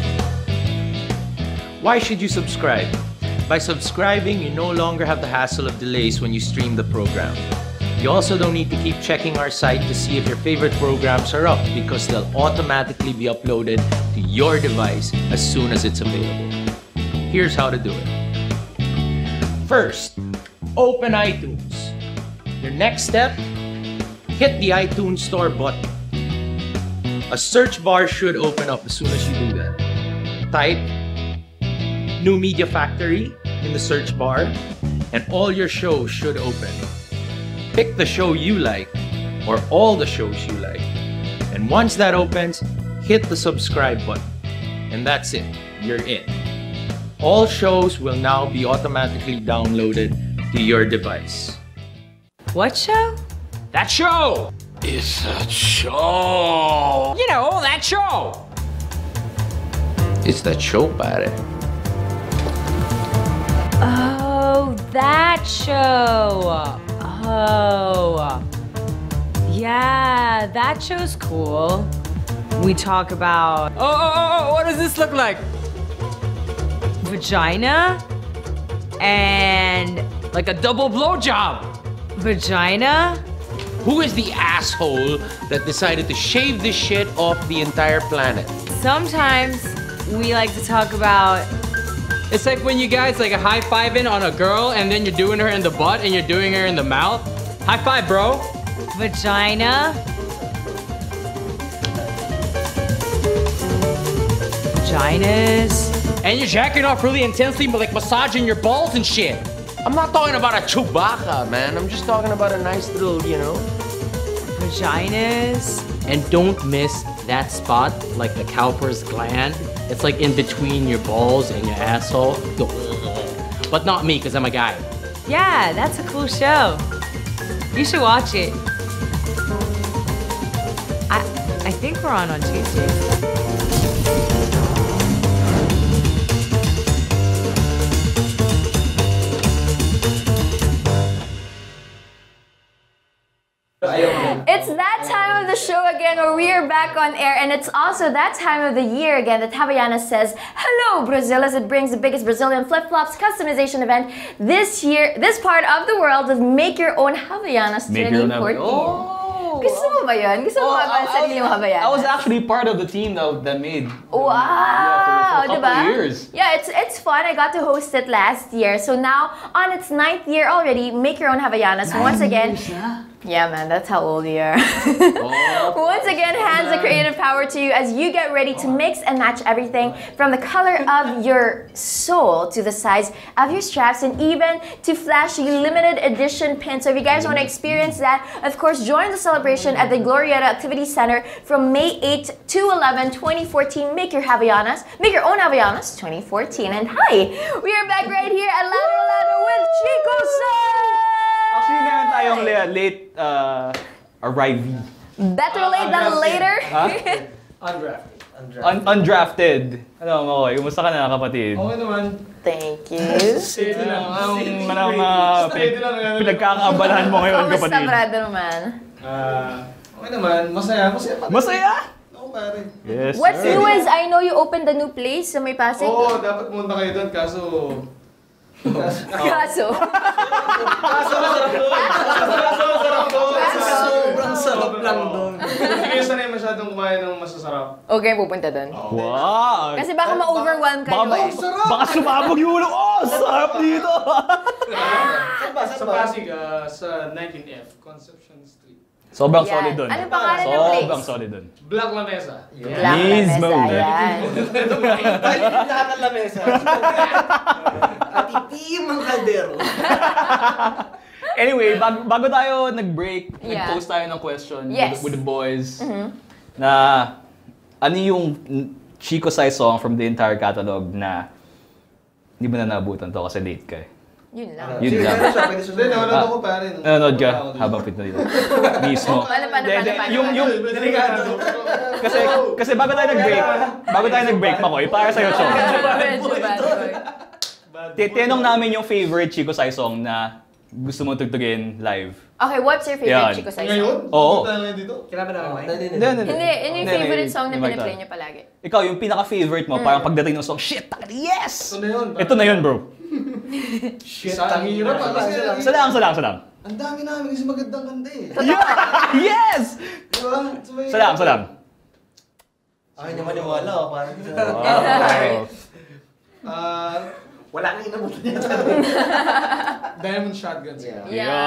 Why should you subscribe? By subscribing, you no longer have the hassle of delays when you stream the program. You also don't need to keep checking our site to see if your favorite programs are up, because they'll automatically be uploaded to your device as soon as it's available. Here's how to do it. First, open iTunes. Your next step, hit the iTunes Store button. A search bar should open up as soon as you do that. Type New Media Factory in the search bar, and all your shows should open. Pick the show you like, or all the shows you like. And once that opens, hit the subscribe button. And that's it, you're in. All shows will now be automatically downloaded to your device. What show? That show! It's a show! You know, that show! It's that show, pare. Oh, that show! Oh. Yeah, that show's cool. We talk about... Oh, oh, oh, oh, what does this look like? Vagina and... Like a double blowjob. Vagina? Who is the asshole that decided to shave this shit off the entire planet? Sometimes we like to talk about... It's like when you guys like high-fiving on a girl and then you're doing her in the butt and you're doing her in the mouth. High five, bro. Vagina. Vaginas. And you're jacking off really intensely, but like massaging your balls and shit. I'm not talking about a Chewbacca, man. I'm just talking about a nice little, you know. Vaginas. And don't miss that spot, like the cowper's gland. It's like in between your balls and your asshole. But not me, because I'm a guy. Yeah, that's a cool show. You should watch it. I I think we're on on Tuesday. It's that time of the show again where we are back on air, and it's also that time of the year again that Havaianas says hello Brazil, as it brings the biggest Brazilian flip-flops customization event this year, this part of the world, of Make Your Own Havaianas twenty fourteen. Oh. Gusto mo ba yun? Gusto mo ba ang sarili mong Havaianas? I was actually part of the team that, that made. Wow! Yeah, for, for a couple diba? years. Yeah, it's it's fun. I got to host it last year. So now, on its ninth year already, Make Your Own Havaianas. Nine Once again, years na? Yeah, man, that's how old you are. Oh, once again, hands the creative power to you as you get ready to mix and match everything from the color of your soul to the size of your straps, and even to flashy limited edition pins. So if you guys want to experience that, of course, join the celebration at the Glorieta Activity Center from May eighth to eleventh, twenty fourteen. Make your Havaianas, make your own Havaianas twenty fourteen. And hi, we are back right here at LouderLouder with Chicosci! Actually, meron tayong late uh, arrivee. Better late than later. Huh? Undrafted. Undrafted. Un undrafted. Ano, Makoy? Kumusta ka na, kapatid? Okay naman. Thank you. Steady lang. Anong manang uh, pinagkakaabalahan mo ngayon, kapatid? Kumusta, brother man? Ah, okay naman. Masaya. Masaya pa. Masaya? Oo, pare. Yes, What's sir. new is I know you opened the new place sa May Pasig. Oo, dapat pumunta kayo doon, kaso... Kaso? Kaso masarap doon. Kaso masarap doon. Sobrang sarap lang doon. Hindi kayo sanay masyadong kumain ng masasarap. Okay, pupunta doon. Wow! Kasi baka ma-overwhelm kayo Baka, eh. baka sumabog yung ulo. Oh, sarap dito! Sa Pasig, uh, sa nineteen F, Conception Street. Sobrang Yan. solid dun. Anong pangalan ng place? Sobrang solid dun. Black Lamesa. Black Mismo. Lamesa, yan. Lahat ng lamesa. At itim ang kaldero. Anyway, bago, bago tayo nag-break, Yeah. nag-post tayo ng question Yes. with, with the boys Mhm. na ano yung Chicosci song from the entire catalog na hindi mo na naabutan to kasi late ka eh. Yun lang. Yun lang. Hindi, nanonood ako pare. Nanonood ka habang pinatay dito. Mismo. Paano, paano, paano, paano? Yung, yung, kasi, kasi bago tayo nag-break, bago tayo nag-break pa ko, eh, para sa'yo, Chong. Medyo bad boy. Tinanong namin yung favorite Chicosci song na gusto mo tugtugin live. Okay, what's your favorite Chicosci song? Ngayon? Oo. Kailangan namin mic? Hindi, hindi. Hindi, yun yung favorite song na pinaplay niyo palagi. Ikaw, yung pinaka-favorite mo, parang pagdating ng song, shit, yes! Ito na yun. Ito na yun, bro. Shit, ang hirap. Salang, salang, salang. Ang dami namin kasi magandang kanta eh. Yes! Diba? Salang, salang. Ay, naman maniwala ako. Parang Ah, wala nang inabutan niya. Diamond Shotgun siya.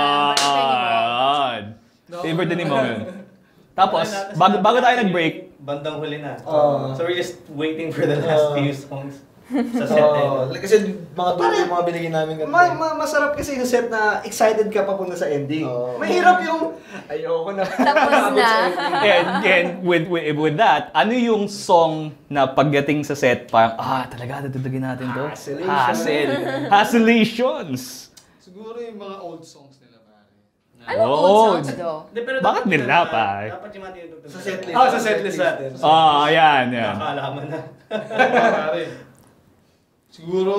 Yan! Favorite din ni Mom yun. Tapos, bago, bago tayo nag-break, bandang huli na. Uh, so we're just waiting for the last uh, few songs. Sa set uh, eh. Kasi mga dulo yung mga binigyan namin. Ma ma masarap kasi yung set na excited ka papunta sa ending. Uh, Mahirap yung ayoko na. Tapos na. and, and with, with, with that, ano yung song na pagdating sa set, parang, ah, talaga, dadagdagan natin to? Hassle. Hasselations. Siguro yung mga old songs nila, pare. Ano old songs do? Bakit nila, pare? Dapat yung natin yung sa setlist. Oh, sa setlist natin. Ah, ayan, yan. Nakakalaman na. Pare. Siguro...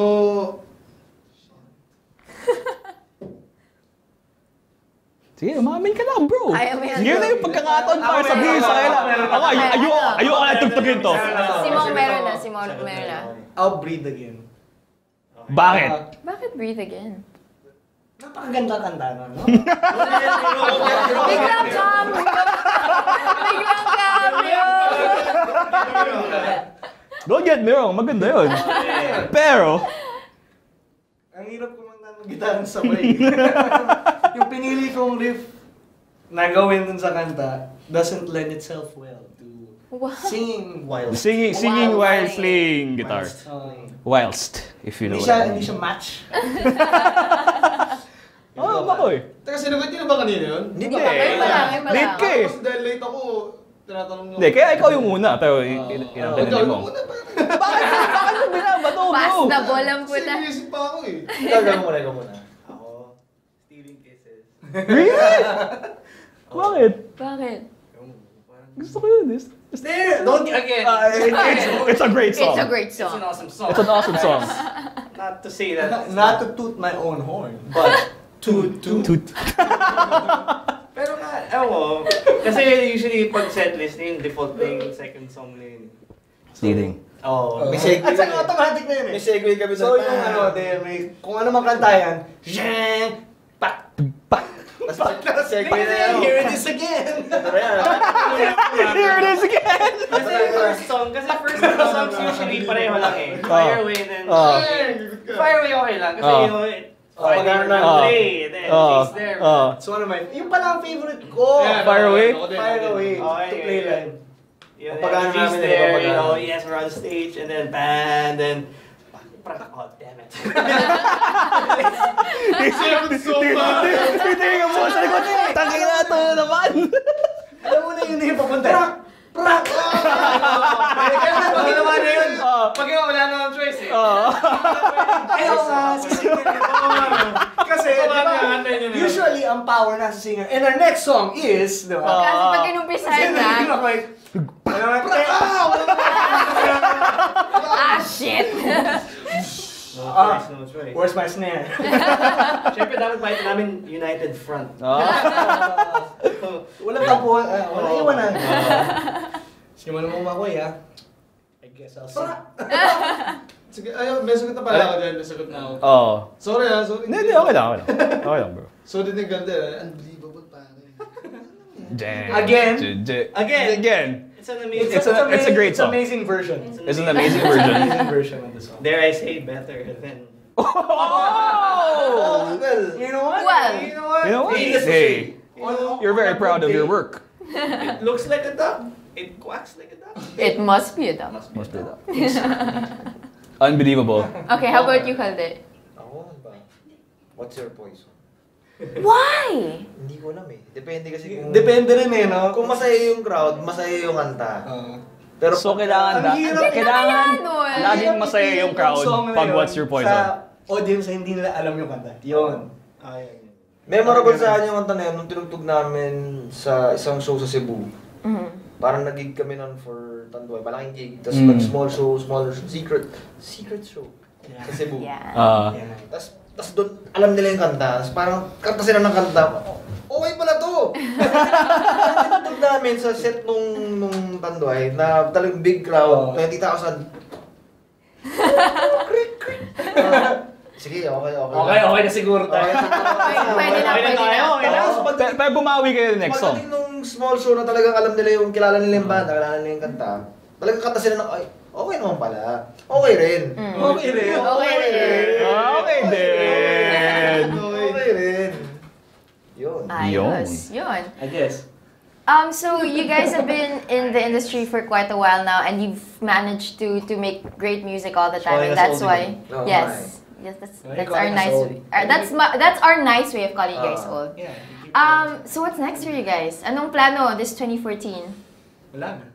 Sige, umamin ka lang, bro. Ayaw mo yan. Hindi na yung pagkakataon para sabihin sa kanila. Ako, ayoko, ayoko na tugtugin to. Si Mong meron na, si Mong meron na. I'll breathe again. Bakit? Bakit breathe again? Napakaganda kanta na, no? Biglang cambio! Biglang cambio! Don't get me wrong, maganda yun. Pero, ang hirap kumanta ng gitara sabay. Yung pinili kong riff na gawin dun sa kanta doesn't lend itself well to wow. singing while singing, singing wow, while playing guitar. Whilst, if you know hindi what siya, I mean. Hindi siya match. Oh, bako eh. Teka, sinagot niyo na ba kanina yun? Hindi. Ngayon pa lang, ngayon pa lang. Late ka eh. Tapos dahil late ako, tinatanong niyo. Hindi, kaya ikaw yung una. Pero inantanin mo. Bakit? Bakit mo binabato, bro? Pass na ball ang puta. Seriously pa ako eh. Ikaw, gano'n muna, ikaw muna. Ako, stealing kisses. Really? Bakit? Bakit? Gusto ko yun. There! Don't again! It's a great song. It's a great song. It's an awesome song. It's an awesome song. Not to say that. Not to toot my own horn, but toot toot. Toot. Pero nga, ewan ko. Kasi usually pag setlist na yung default na yung second song na yun. Stealing. Oo. May segue. At saka automatic na yun eh. May segue kami So yung ano, de, may, kung ano mang kanta yan, zhang, pak, pak. Tapos segue na yan. Here it is again. Ito na yan. Here it is again! Kasi first song, kasi first two songs usually pareho lang eh. Fire Away then... Fire Away okay lang. Kasi you know, Fire Away, then she's there. So ano may, yung pala ang favorite ko. Fire Away? Fire Away. To play live. Yeah, Pagano she's namin there, nila, you know, pagano. yes, we're on stage, and then band, then... Oh, damn it. Titingin mo sa likod. Tangin na ito naman. Alam mo na yun na yung papunta. Prak! Prak! Pag ginawa na yun, pag ginawa wala na ang choice eh. Ayaw nga, sisingin. Kasi, usually, ang power na sa singer. And our next song is, di ba? Kasi pag inumpisahan na, ah, shit! No choice, no choice. Where's my snare? Siyempre, dapat bite namin United Front. Walang tapuan, walang iwanan. Sige mo naman makoy ha. I guess I'll see. Sige, ayaw, may sagot na pala ako dyan. May sagot na ako. Oo. Sorry ah, sorry. Hindi, hindi, okay lang, okay lang. Okay lang, bro. Sorry din ganda eh. Unbelievable pare. Again? Again? Again. It's an amazing It's a, it's a great song. It's an amazing version. It's an amazing version. It's an amazing version of the song. Dare I say better than... Oh! Well, you know what? Well, you know what? You know what? Hey, you're very proud of your work. It looks like a duck. It quacks like a duck. it must be a duck. Must be that. Unbelievable. Okay, how about you, Kalde? Ako, ba? What's your poison? Why? Hindi ko alam eh. Depende kasi kung... Depende rin eh, no? Kung masaya yung crowd, masaya yung kanta. Pero So, kailangan, da, Ang hirap- kailangan Ang hirap laging masaya yung crowd Song na pag yun What's Your Poison. Sa, audience na hindi nila alam yung kanta. Yun. Okay. Memorable sa akin yung kanta na yun, nung tinugtog namin sa isang show sa Cebu. Mm-hmm. Parang nag-gig kami nun for Tanduay, malaking gig. Tapos Mm. nag-small show, smaller show, secret, secret show Yeah. sa Cebu. Yeah. Ah. Yeah. Tapos, tapos doon, alam nila yung kanta. Tapos parang kanta sila ng kanta. Okay pala to! Tinugtog namin sa set nung, nung Tanduay na talagang big crowd, twenty thousand. Sige, okay, okay. Okay, okay na siguro tayo. Pwede na, pwede na. Okay na. Pero pero bumawi kayo ng next song. Pagdating nung small show na talagang alam nila yung, kilala nila yung banda, kilala nila yung kanta, talagang kanta sila ng, ay, okay naman pala. Okay rin. Mm. Okay rin. Okay rin. Okay din. Okay rin. Yun. Ayos. Yun. I guess. Um, so you guys have been in the industry for quite a while now, and you've managed to to make great music all the time, and that's why, Oh, yes, yes, that's Why that's you our calling us nice, old? uh, that's ma- that's our nice way of calling you guys Ah. old. Yeah. Um, so what's next for you guys? Anong plano this twenty fourteen? Wala na.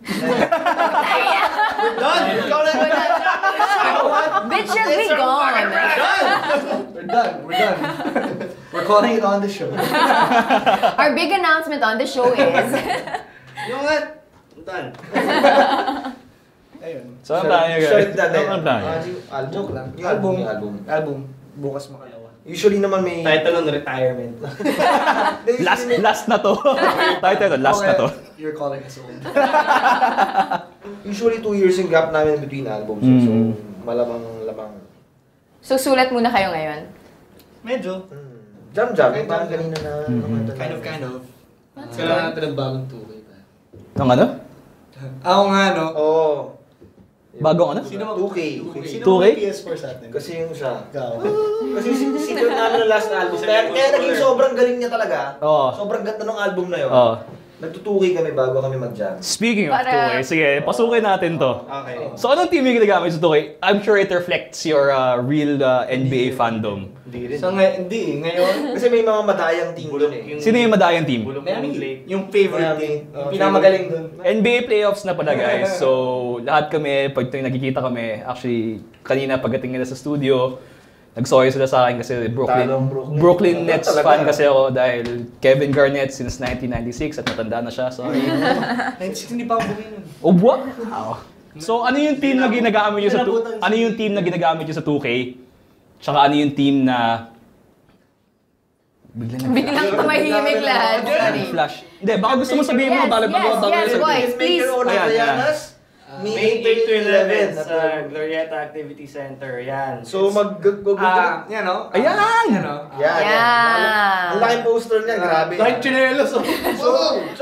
We're done. Ikaw lang. Bitches, we gone. We're done. We're done. We're calling it on the show. Our big announcement on the show is. Yung what? Done. Ayun. So, ang plano nyo, guys? Short na Ano ang plano nyo? Album. Joke lang. Yung album. Yung album. Album. Bukas makalawa. Usually naman may... Title ng retirement. Last, last na to. Title to, last na to. You're calling us old. Usually two years yung gap namin between albums. Mm. So, malamang-lamang. So sulat muna kayo ngayon. Medyo. Jam-jam. Parang kanina na... Mm-hmm. Kind of, kind of. That's Kailangan natin ng bagong tukay pa. Ang ano? Ako nga, no? Oo. Bagong ano? Sino mag- two K. Sino two K? mag- P S four sa atin? Kasi yung siya. Ikaw. Kasi si- secret namin ng last album. Kaya, kaya naging sobrang galing niya talaga. Oo. Sobrang ganda ng album na yun. Oo. Nagtutuki kami bago kami mag-jam. Speaking of Para- two K, sige, pasukin natin to. Okay. So, anong team yung ginagamit sa two K? I'm sure it reflects your uh, real uh, N B A fandom. Hindi rin. So, ngay- hindi. Ngayon, Kasi may mga madayang team doon eh. Sino yung madayang team? Bulong Miami, ng late. yung favorite Miami. team. Oh, Yung pinakamagaling dun. N B A playoffs na pala guys. So, lahat kami, pag tuwing nagkikita kami, actually, kanina pagdating nila sa studio, nag-sorry sila sa akin kasi Brooklyn, Talong Brooklyn. Brooklyn Nets Talaga. fan kasi ako dahil Kevin Garnett since nineteen ninety-six at matanda na siya. Sorry. ninety-six hindi pa ako bumili nun. Oh, what? So, ano yung team na ginagamit nyo sa two, ano yung team na ginagamit nyo sa two K? Tsaka ano yung team na bigla na Biglang tumahimik lahat. Sorry. flash. Hindi, baka gusto mo sabihin mo Yes, bago yes, bago bago yes, sabihin. boys, please. Maker Ayan, Diana's May eight to eleven sa Glorieta Activity Center. Yan. So mag mag Ah, yan o. Ayan! Yan o. Yan. Yeah. Ang laking poster niya, grabe. Like chinelos o. So, so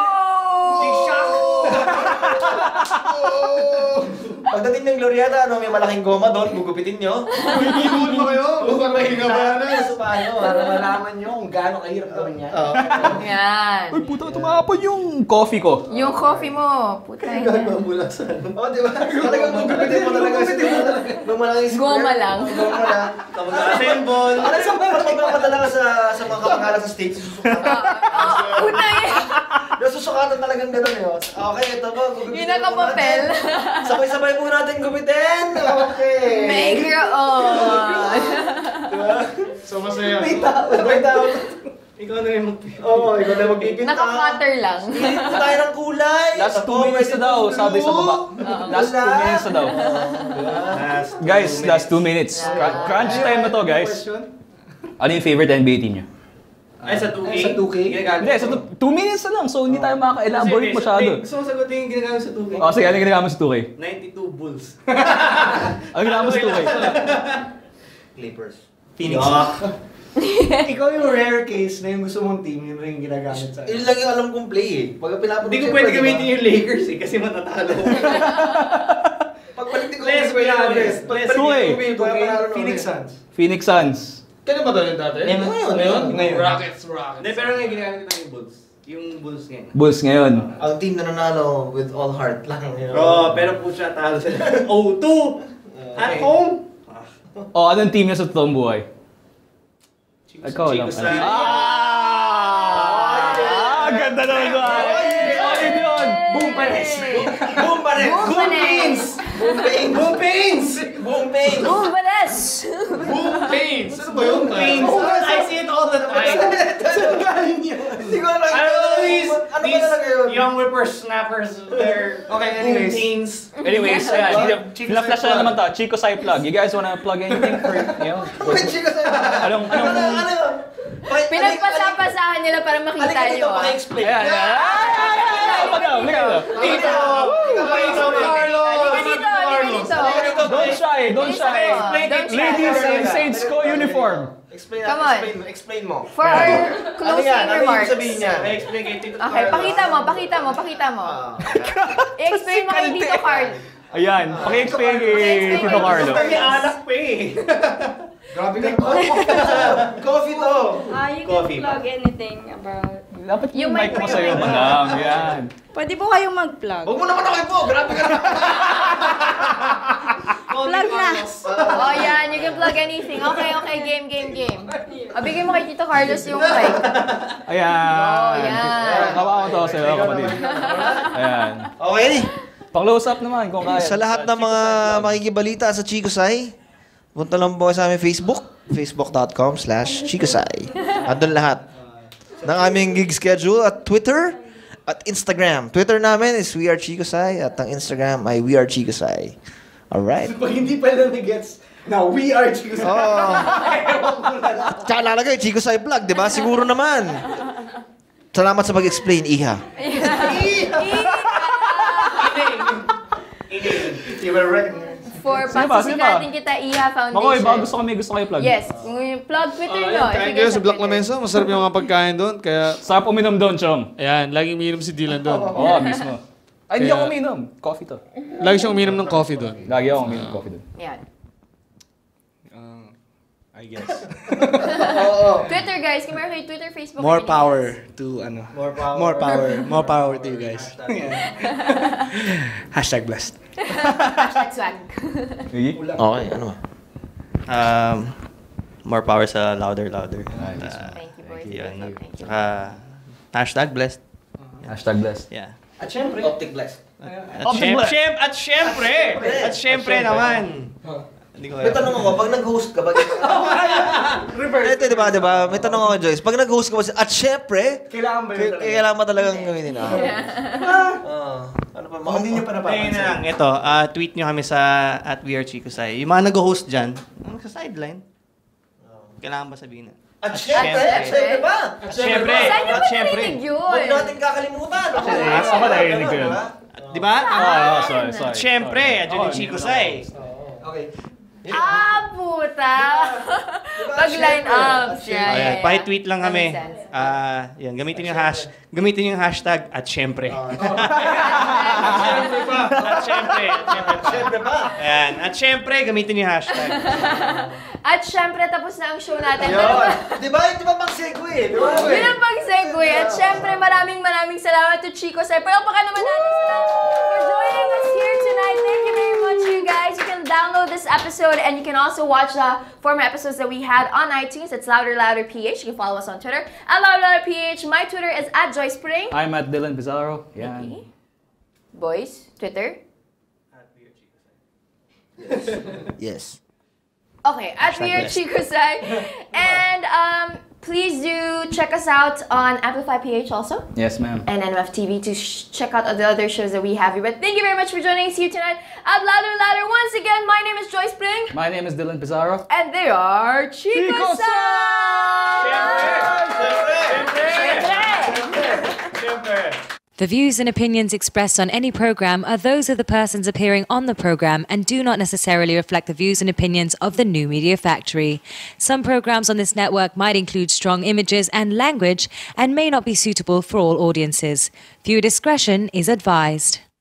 pagdating ng Glorieta, ano, may malaking goma doon, gugupitin nyo. Iiwan mo kayo. Huwag mahinga ba na. So, paano? Para malaman nyo kung gaano kahirap gawin yan. Yan. Uy, puta, tumapon yung coffee ko. Yung coffee mo. Puta yan. Mula sa ano. Oh, di ba? Talagang gugupitin mo talaga. Nung malaking square. Goma lang. Goma lang. Tapos assemble. Ano sa mga magpapadala ka sa sa mga kapangalan sa States, susukatan. Puta yan. Nasusukatan talagang gano'n yun. Okay, ito po. gugupitin Yung nakapapel. mo natin. Sabay-sabay po natin gupitin. Okay. Make your own. Diba? So masaya. May tao. May tao. Ikaw na yung mag- Oo, ikaw na magpipinta. Naka-cutter lang. Pipinta tayo ng kulay. Last two minutes na daw, sabi sa baba. Last two minutes na daw. Guys, last two minutes. Cr- Crunch time na to, guys. Ano yung favorite N B A team nyo? Ay, sa two K? Ay, sa two K? Ginagamit Hindi, ko. sa two- two minutes na lang, so hindi tayo makaka-elaborate Sige, masyado. Gusto mo sagutin yung ginagamit sa two K? O, sige, ano yung ginagamit sa two K? ninety-two Bulls. Ano yung ginagamit sa two K? Clippers. Phoenix. Ikaw yung rare case na yung gusto mong team, yun rin ginagamit sa Yun lang yung alam kong play eh. Pag pinapunod Hindi ko pwede gamitin yung Lakers eh, kasi matatalo. Pagbalik ni Let's be honest. Let's two K. Phoenix Suns. Phoenix Suns. Kailan ba doon dati? Ngayon. Ngayon? Ngayon. Rockets, Rockets. Hindi, pero ngayon ginagamit ko na yung Bulls. Yung Bulls ngayon. Bulls ngayon. Ang team na nanalo with all heart lang. You know? Oo, pero po siya talo sila. oh two! At home! O, anong team niya sa totoong buhay? Ikaw lang. Chicosci. Ah! Ganda naman ba? Solid yun! Boom pares! Boom pares! Boom panes! Boom pains! Boom pains! Boom pains! Boom pares! Boom pains! Ano ba yun? Pains! I see it all the time. Saan galing yun? Hindi ko alam. I don't know these, Ano ba these talaga yun? young whippersnappers, they're Okay, anyways. boom pains. Anyways, ayan. Flash na naman to. Chicosci plug. You guys wanna plug anything for, you know? Wait, Chicosci. Anong, anong... Ano, ano yun? Pinagpasapasahan nila para makita Halika dito, nyo. ah. paki-explain. Ayan, ayan. Halika dito. Tito! Tito Carlo! Halika dito, halika dito. Don't shy, don't shy. Don't shy. Ladies in Saints Co uniform. Explain, Come on. explain, explain mo. For our closing Ano yan? Ano yung remarks. sabihin niya? Explain kay Tito Okay, Carlo. pakita mo, pakita mo, pakita mo. I-explain mo kay Tito Carl. Ayan, paki-explain kay Tito Carlo. May anak pa eh. Grabe ka. Coffee to. Ah, you Coffee. can plug anything about... Dapat yung mic mo sa'yo, madam. Yan. Pwede po kayong mag-plug. Huwag mo naman ako po. Grabe ka naman. Plug na. Oh, yan. You can plug anything. Okay, okay. Game, game, game. O, bigay mo kay Tito Carlos yung mic. Ayan. Oh, yan. Kawa ko to sa'yo, kapatid. Ayan. Okay. Pang-close up naman kung kaya. Sa lahat ng mga makikibalita sa Chicosci, punta lang po sa aming Facebook, facebook.com slash Chicosci. Andun lahat ng aming gig schedule at Twitter at Instagram. Twitter namin is We Are Chicosci at ang Instagram ay We Are Chicosci. Alright? Pag hindi pa lang nag-gets, now we are Chicosci. Oo. Tsaka lalagay, Chicosci vlog, di ba? Siguro naman. Salamat sa pag-explain, Iha. For pasisikatin kita, Iha Foundation. Makoy, baka gusto kami, gusto kayo plug. Yes. Plug Twitter nyo. Kain kayo sa Black Lamesa, masarap yung mga pagkain doon. Kaya... Sarap uminom doon, Chong. Ayan, laging uminom si Dylan doon. Oo, oh, mismo. Ay, hindi ako uminom. Coffee to. Lagi siyang uminom ng coffee doon. Lagi ako uminom ng coffee doon. Yan. Uh, I guess. Twitter, guys. Kung meron kayo Twitter, Facebook. More power to, ano. More power. More power. More power to you guys. Hashtag blessed. Hashtag swag. Okay, ano ba? Um, more power sa Louder Louder. Uh, Thank you, boys. yun. Thank you. Saka, hashtag blessed. Hashtag blessed. Yeah. At syempre, Optic blessed. At syempre, syempre, at syempre, at syempre naman. Hindi ko May tanong ako, pag nag-host ka, pag... Ito, di ba, di ba? May tanong ako, Joyce. Pag nag-host ka ba, at syempre, Kailangan ba yun? kailangan mo talagang gawin ah. Ano pa, mga hindi nyo pa Ayun napapansin. na lang. Ito, uh, tweet nyo kami sa at We Are Chicosci. Yung mga nag-host dyan, ano sa sideline? Kailangan ba sabihin na? At syempre, at syempre ba? At syempre, Saan nyo at ba syempre. narinig yun? Huwag natin kakalimutan. Asa ba narinig ko yun? Di ba? Ah, sorry, sorry. At syempre, at yun yung Chicosci. Okay. Ah, puta! Pag-line up siya. Ayan, pa-tweet lang kami. That makes sense. Ah, yan, gamitin yung hash, gamitin yung hashtag at syempre. At syempre pa. At syempre, at syempre pa. Syempre ba? Ayan, at syempre, gamitin yung hashtag. At syempre, tapos na ang show natin. Yun. Di ba? Di ba pang segue? Di ba? Yun ang pag-segue. At syempre, maraming maraming salamat to Chicosci. Pero baka naman natin sila for joining us here tonight. Thank you very much, you guys. You can download this episode and you can also watch the former episodes that we had on iTunes. It's LouderLouder P H. You can follow us on Twitter at LouderLouder P H. My Twitter is at Joyce Spring. I'm at Dylan Pizarro. Yan. Nikki. Boys, Twitter. Yes. Okay, at We Are Chicosci. And um, please do check us out on Amplify P H also. Yes, ma'am. And N M F T V to sh check out the other shows that we have here. But thank you very much for joining us here tonight at Louder Louder. Once again, my name is Joyce Spring. My name is Dylan Pizarro. And they are Chicosci! The views and opinions expressed on any program are those of the persons appearing on the program and do not necessarily reflect the views and opinions of the New Media Factory. Some programs on this network might include strong images and language and may not be suitable for all audiences. Viewer discretion is advised.